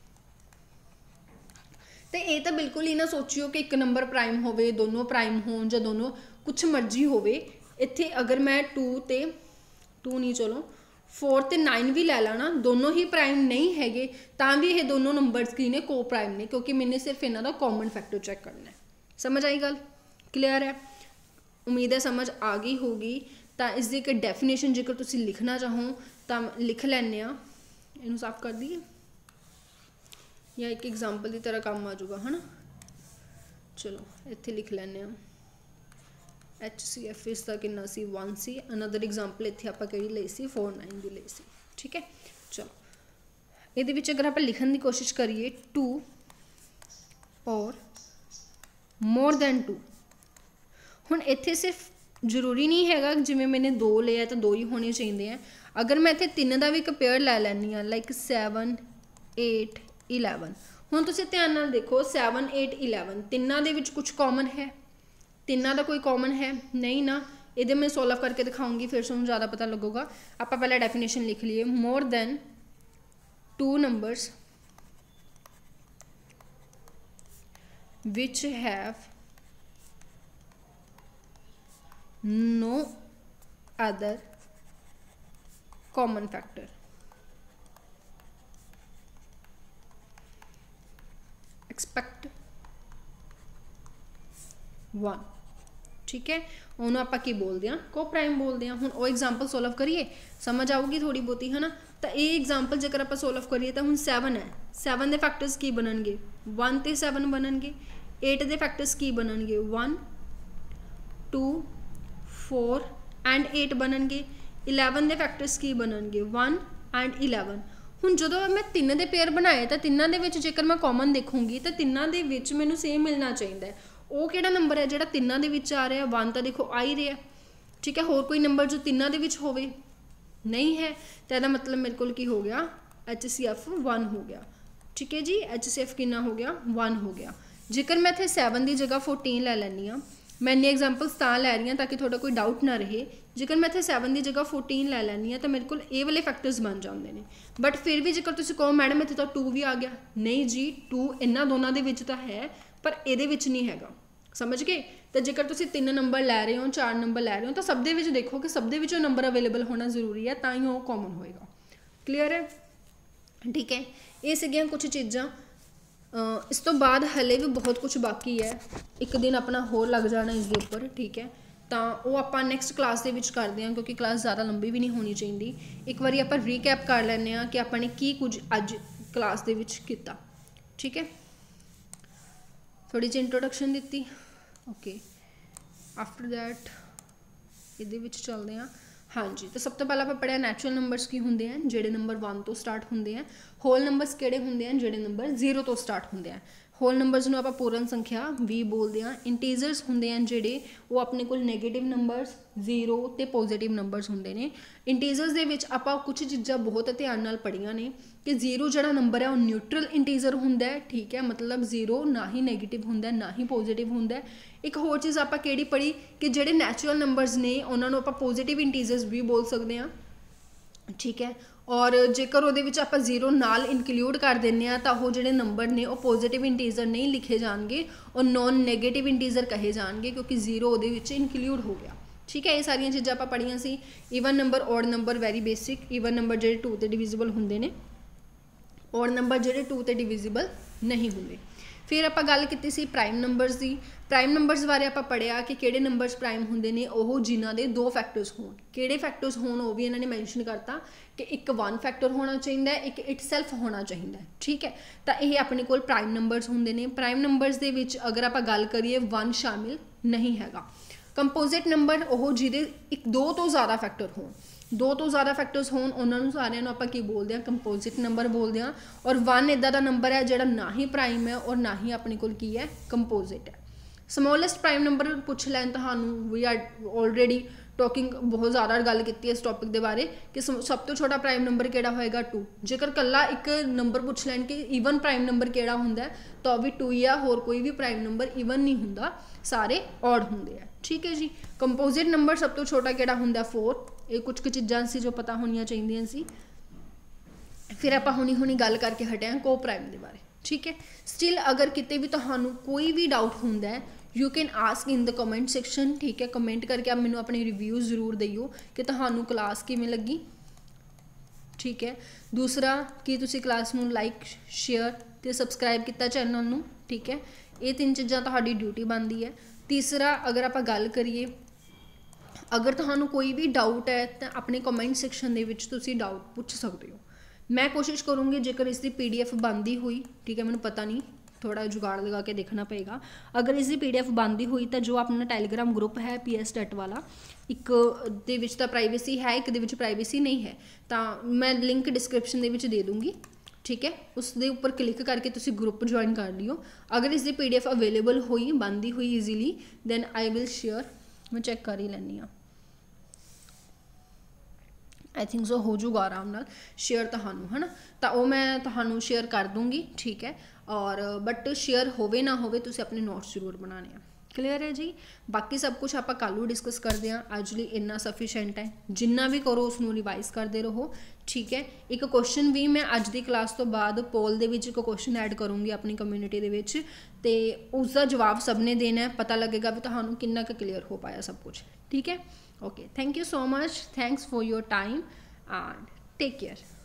तो ये तो बिल्कुल ही ना सोचियो कि एक नंबर प्राइम होवे, दोनों प्राइम हो, या दोनों कुछ मर्जी होवे। इत्थे अगर मैं टू ते टू नहीं चलो फोर ते नाइन भी लै लाना, दोनों ही प्राइम नहीं हैगे, तां भी ये दोनों नंबर्स की ने को प्राइम ने, क्योंकि मैंने सिर्फ इन्हां दा कॉमन फैक्टर चैक करना है। समझ आई गल? क्लीयर है? उम्मीद है समझ आ गई होगी। तो इसकी एक डेफिनेशन जेकर तुसीं लिखना चाहो तो लिख लैने आ। इनू साफ कर दिए या एक एग्जाम्पल की तरह काम आ जाऊगा, है ना? चलो इत्थे लिख लैने आ। एच सी एफ इसका कितना सी? वन सी। अनदर एग्जाम्पल इत्थे आपां किहड़ी लई सी? फोर नाइन की लई सी। ठीक है, चलो इहदे विच अगर आपां लिखण की कोशिश करिए टू और मोर दैन टू। हुण इत्थे सिर्फ जरूरी नहीं हैगा जिवें मैंने दो लिया तो दो ही होने चाहिए हैं। अगर मैं इत्थे तीन का भी एक पेयर लै लैनी आ, लाइक सैवन एट इलैवन, ਹੁਣ ਤੁਸੀਂ ਧਿਆਨ ਨਾਲ ਦੇਖੋ ਸੈवन एट इलेवन ਤਿੰਨਾਂ ਦੇ ਵਿੱਚ ਕੁਝ ਕਾਮਨ ਹੈ, ਤਿੰਨਾਂ ਦਾ ਕੋਈ ਕਾਮਨ ਹੈ ਨਹੀਂ ਨਾ। ਇਹਦੇ ਮੈਂ ਸੋਲਵ ਕਰਕੇ ਦਿਖਾਉਂਗੀ ਫਿਰ ਤੁਹਾਨੂੰ ਜ਼ਿਆਦਾ ਪਤਾ ਲੱਗੂਗਾ। ਆਪਾਂ ਪਹਿਲਾਂ ਡੈਫੀਨੇਸ਼ਨ ਲਿਖ ਲਈਏ, more than two numbers which have no other common factor। expect one, ठीक है। ਉਹਨੂੰ ਆਪਾਂ ਕੀ ਬੋਲਦੇ ਹਾਂ, ਕੋ ਪ੍ਰਾਈਮ ਬੋਲਦੇ ਹਾਂ। ਹੁਣ ਉਹ ਐਗਜ਼ਾਮਪਲ ਸੋਲਵ ਕਰੀਏ, ਸਮਝ ਆਊਗੀ ਥੋੜੀ ਬਹੁਤੀ ਹੈ ਨਾ। ਤਾਂ ਇਹ ਐਗਜ਼ਾਮਪਲ ਜੇਕਰ ਆਪਾਂ ਸੋਲਵ ਕਰੀਏ ਤਾਂ ਹੁਣ ਸੈवन ਹੈ, ਸੈवन ਦੇ ਫੈਕਟਰਸ ਕੀ ਬਣਨਗੇ, वन ਤੇ सैवन ਬਣਨਗੇ। एट ਦੇ ਫੈਕਟਰਸ ਕੀ ਬਣਨਗੇ, one two four and eight ਬਣਨਗੇ। इलेवन ਦੇ ਫੈਕਟਰਸ ਕੀ ਬਣਨਗੇ, वन एंड इलेवन। ਹੁਣ ਜਦੋਂ ਮੈਂ ਤਿੰਨ ਦੇ ਪੇਅਰ ਬਣਾਏ ਤਾਂ ਤਿੰਨਾਂ ਦੇ ਵਿੱਚ ਜੇਕਰ ਮੈਂ ਕਾਮਨ ਦੇਖੂੰਗੀ ਤਾਂ ਤਿੰਨਾਂ ਦੇ ਵਿੱਚ ਮੈਨੂੰ ਸੇਮ ਮਿਲਣਾ ਚਾਹੀਦਾ ਹੈ। ਉਹ ਕਿਹੜਾ ਨੰਬਰ ਹੈ ਜਿਹੜਾ ਤਿੰਨਾਂ ਦੇ ਵਿੱਚ ਆ ਰਿਹਾ, वन ਤਾਂ ਦੇਖੋ ਆ ਹੀ ਰਿਹਾ, ਠੀਕ ਹੈ। ਹੋਰ ਕੋਈ ਨੰਬਰ ਜੋ ਤਿੰਨਾਂ ਦੇ ਵਿੱਚ ਹੋਵੇ नहीं है तो यदा मतलब मेरे को की हो गया एच सी एफ वन हो गया, ठीक है जी। एच सी एफ कितना हो गया, वन हो गया। जेकर मैं इतने सैवन की जगह फोर्टीन लै लैनी हाँ, मैं इन्नी एग्जाम्पल्स तां लै रही हूँ ताकि थोड़ा कोई डाउट ना रहे। जेकर मैं इतने सैवन की जगह फोर्टीन लै लैनी हाँ तो मेरे को ये वाले फैक्टर्स बन जाते हैं। बट फिर भी जेकर तुम कहो मैडम इतने तो टू भी आ गया, नहीं जी, टू इन्होंने दोनों के विच तो है पर ये नहीं हैगा, समझ गए। तो जेकर तुम तीन नंबर लै रहे हो, चार नंबर लै रहे हो तो सब दे विच देखो कि सब दे विचों नंबर अवेलेबल होना जरूरी है, तां ही वो कॉमन होएगा। क्लीयर है, ठीक है। ये सीगियां कुछ चीज़ां। इस तो बाद हले भी बहुत कुछ बाकी है, एक दिन अपना होर लग जाना इसके उपर, ठीक है। तो वो आपां नैक्सट क्लास दे विच करदे हां क्योंकि क्लास ज़्यादा लंबी भी नहीं होनी चाहिए। एक बारी आपां रीकैप कर लैंदे हां कि आपां ने की कुछ अज क्लास दे विच कीता, ठीक है। थोड़ी जी इंट्रोडक्शन दी, ओके। आफ्टर दैट ये चलते हैं। हाँ जी, तो सब तो पहले आप पढ़िया नैचुरल नंबर्स की होंगे हैं, जोड़े नंबर वन तो स्टार्ट होंगे हैं। होल नंबर्स किहड़े होंगे हैं, जोड़े नंबर जीरो तो स्टार्ट होंगे हैं। होल नंबर्स नूं आपां पूर्ण संख्या भी बोलते हैं। इंटीजर्स होंगे हैं जोड़े वो अपने कोल नैगेटिव नंबर्स जीरो तो पॉजिटिव नंबर्स होंगे ने। इंटीजर्स दे विच आपां कुछ चीज़ां बहुत ध्यान नाल पढ़ियां ने कि जीरो जिहड़ा नंबर है वो न्यूट्रल इंटीजर होंदा है, ठीक है। मतलब जीरो ना ही नैगेटिव होंदा ना ही पॉजिटिव होंदा है। एक होर चीज़ आपां किहड़ी पढ़ी कि जिहड़े नैचुरल नंबर्स ने उन्हां नूं आपां पॉजिटिव इंटीजर्स भी बोल सकते हैं, ठीक है। और जेकर वो आप जीरो नाल इनकलूड कर दें तो वो जोड़े नंबर ने वो पॉजिटिव इंटीजर नहीं लिखे जाएंगे और नॉन नैगेटिव इंटीजर कहे जाएंगे क्योंकि जीरो वो इनकलूड हो गया, ठीक है। ये सारिया चीज़ां आप पढ़िया सी। Even number, odd number very basic. Even number जो टू तो डिविजिबल होंगे ने, ऑड नंबर जो टू तो डिविजिबल नहीं होंगे। फिर आप गल की सी प्राइम नंबर्स की। प्राइम नंबर्स बारे आप पढ़िया कि किहड़े नंबर्स प्राइम होंगे ने, वो जिन्हां दे दो फैक्टर्स होण। किहड़े फैक्टर्स होण वो भी इन्होंने मैंशन करता कि एक वन फैक्टर होना चाहिए, एक इट सैल्फ होना चाहिए, ठीक है। तो यह अपने कोल प्राइम नंबर्स होंगे ने। प्राइम नंबर्स दे विच अगर आप गल करिए वन शामिल नहीं हैगा। कंपोजिट नंबर वो जिहदे एक दो तो ज़्यादा फैक्टर होण, दो तो ज़्यादा फैक्टर्स होण उन्होंने सारिਆਂ ਨੂੰ ਆਪਾਂ ਕੀ बोलते हैं, कंपोजिट नंबर बोलते हैं। और वन इदा का नंबर है जिहड़ा ना ही प्राइम है और ना ही अपने कोल की है कंपोजिट है। समोलेस्ट प्राइम नंबर पुछ लैन तुहानूं वी आर ऑलरेडी टॉकिंग बहुत ज़्यादा गल की इस टॉपिक के बारे कि सब तो छोटा प्राइम नंबर किहड़ा होएगा, टू। जेकर कल्ला एक नंबर पुछ लैन कि ईवन प्राइम नंबर किहड़ा हुंदा है तो भी टू ही आ, होर कोई भी प्राइम नंबर ईवन नहीं हुंदा, सारे ऑड हुंदे हैं, ठीक है जी। कंपोजिट नंबर सब तो छोटा किहड़ा हुंदा, फोर। ये कुछ कुछ चीज़ां सी जो पता होनियां चाहिए सी। फिर आप हुणी हुणी गल करके हटे हैं को प्राइम के बारे, ठीक है। स्टिल अगर किते भी तुहानूं कोई भी डाउट हुंदा है you can ask in the comment section, ठीक है। कमेंट करके आप मैनूं अपने रिव्यूज़ जरूर दियो कि तुहानूं क्लास किवें लगी, ठीक है। दूसरा कि तुसीं क्लास नूं लाइक शेयर ते सबसक्राइब किया चैनल नूं, ठीक है। ये तीन चीज़ां तुहाडी ड्यूटी बनती है। तीसरा अगर आप गल करिए अगर तुहानूं कोई भी डाउट है तो अपने कमेंट सैक्शन दे विच तुसीं डाउट पूछ सकते हो। मैं कोशिश करूँगी जेकर इसकी पी डी एफ बनती हुई, ठीक है, मैंने पता नहीं थोड़ा जुगाड़ लगा के देखना पड़ेगा। अगर इसकी पी डी एफ बनती हुई तो जो अपना टैलीग्राम ग्रुप है पी एस टेट वाला, एक दे विच तां प्राइवेसी है, एक दे विच प्राइवेसी नहीं है, तो मैं लिंक डिस्क्रिप्शन दे विच दे दूँगी, ठीक है। उस दे उपर क्लिक करके तुसीं ग्रुप ज्वाइन कर लियो। अगर इसकी पी डी एफ अवेलेबल हुई बनती हुई easily than I will share, मैं चैक कर ही लैनी हाँ। आई थिंक सो हो जूगा आराम नाल शेयर तुहानू, है ना। तो वो मैं तुहानू शेयर कर दूँगी, ठीक है। और बट शेयर होवे ना होवे तुसीं अपने नोट्स जरूर बनाने हैं। क्लीयर है जी। बाकी सब कुछ आप कल डिस्कस करते हैं, अज लिए इन्ना सफिशेंट है। जिन्ना भी करो उसनू रिवाइज करते रहो, ठीक है। एक क्वेश्चन भी मैं अज की क्लास तो बाद पोल दे विच एक क्वेश्चन ऐड करूँगी अपनी कम्यूनिटी दे विच, ते उसका जवाब सब ने देना है, पता लगेगा भी तुहानू कितना क क्लीयर हो पाया सब कुछ, ठीक है। Okay, thank you so much, thanks for your time and take care.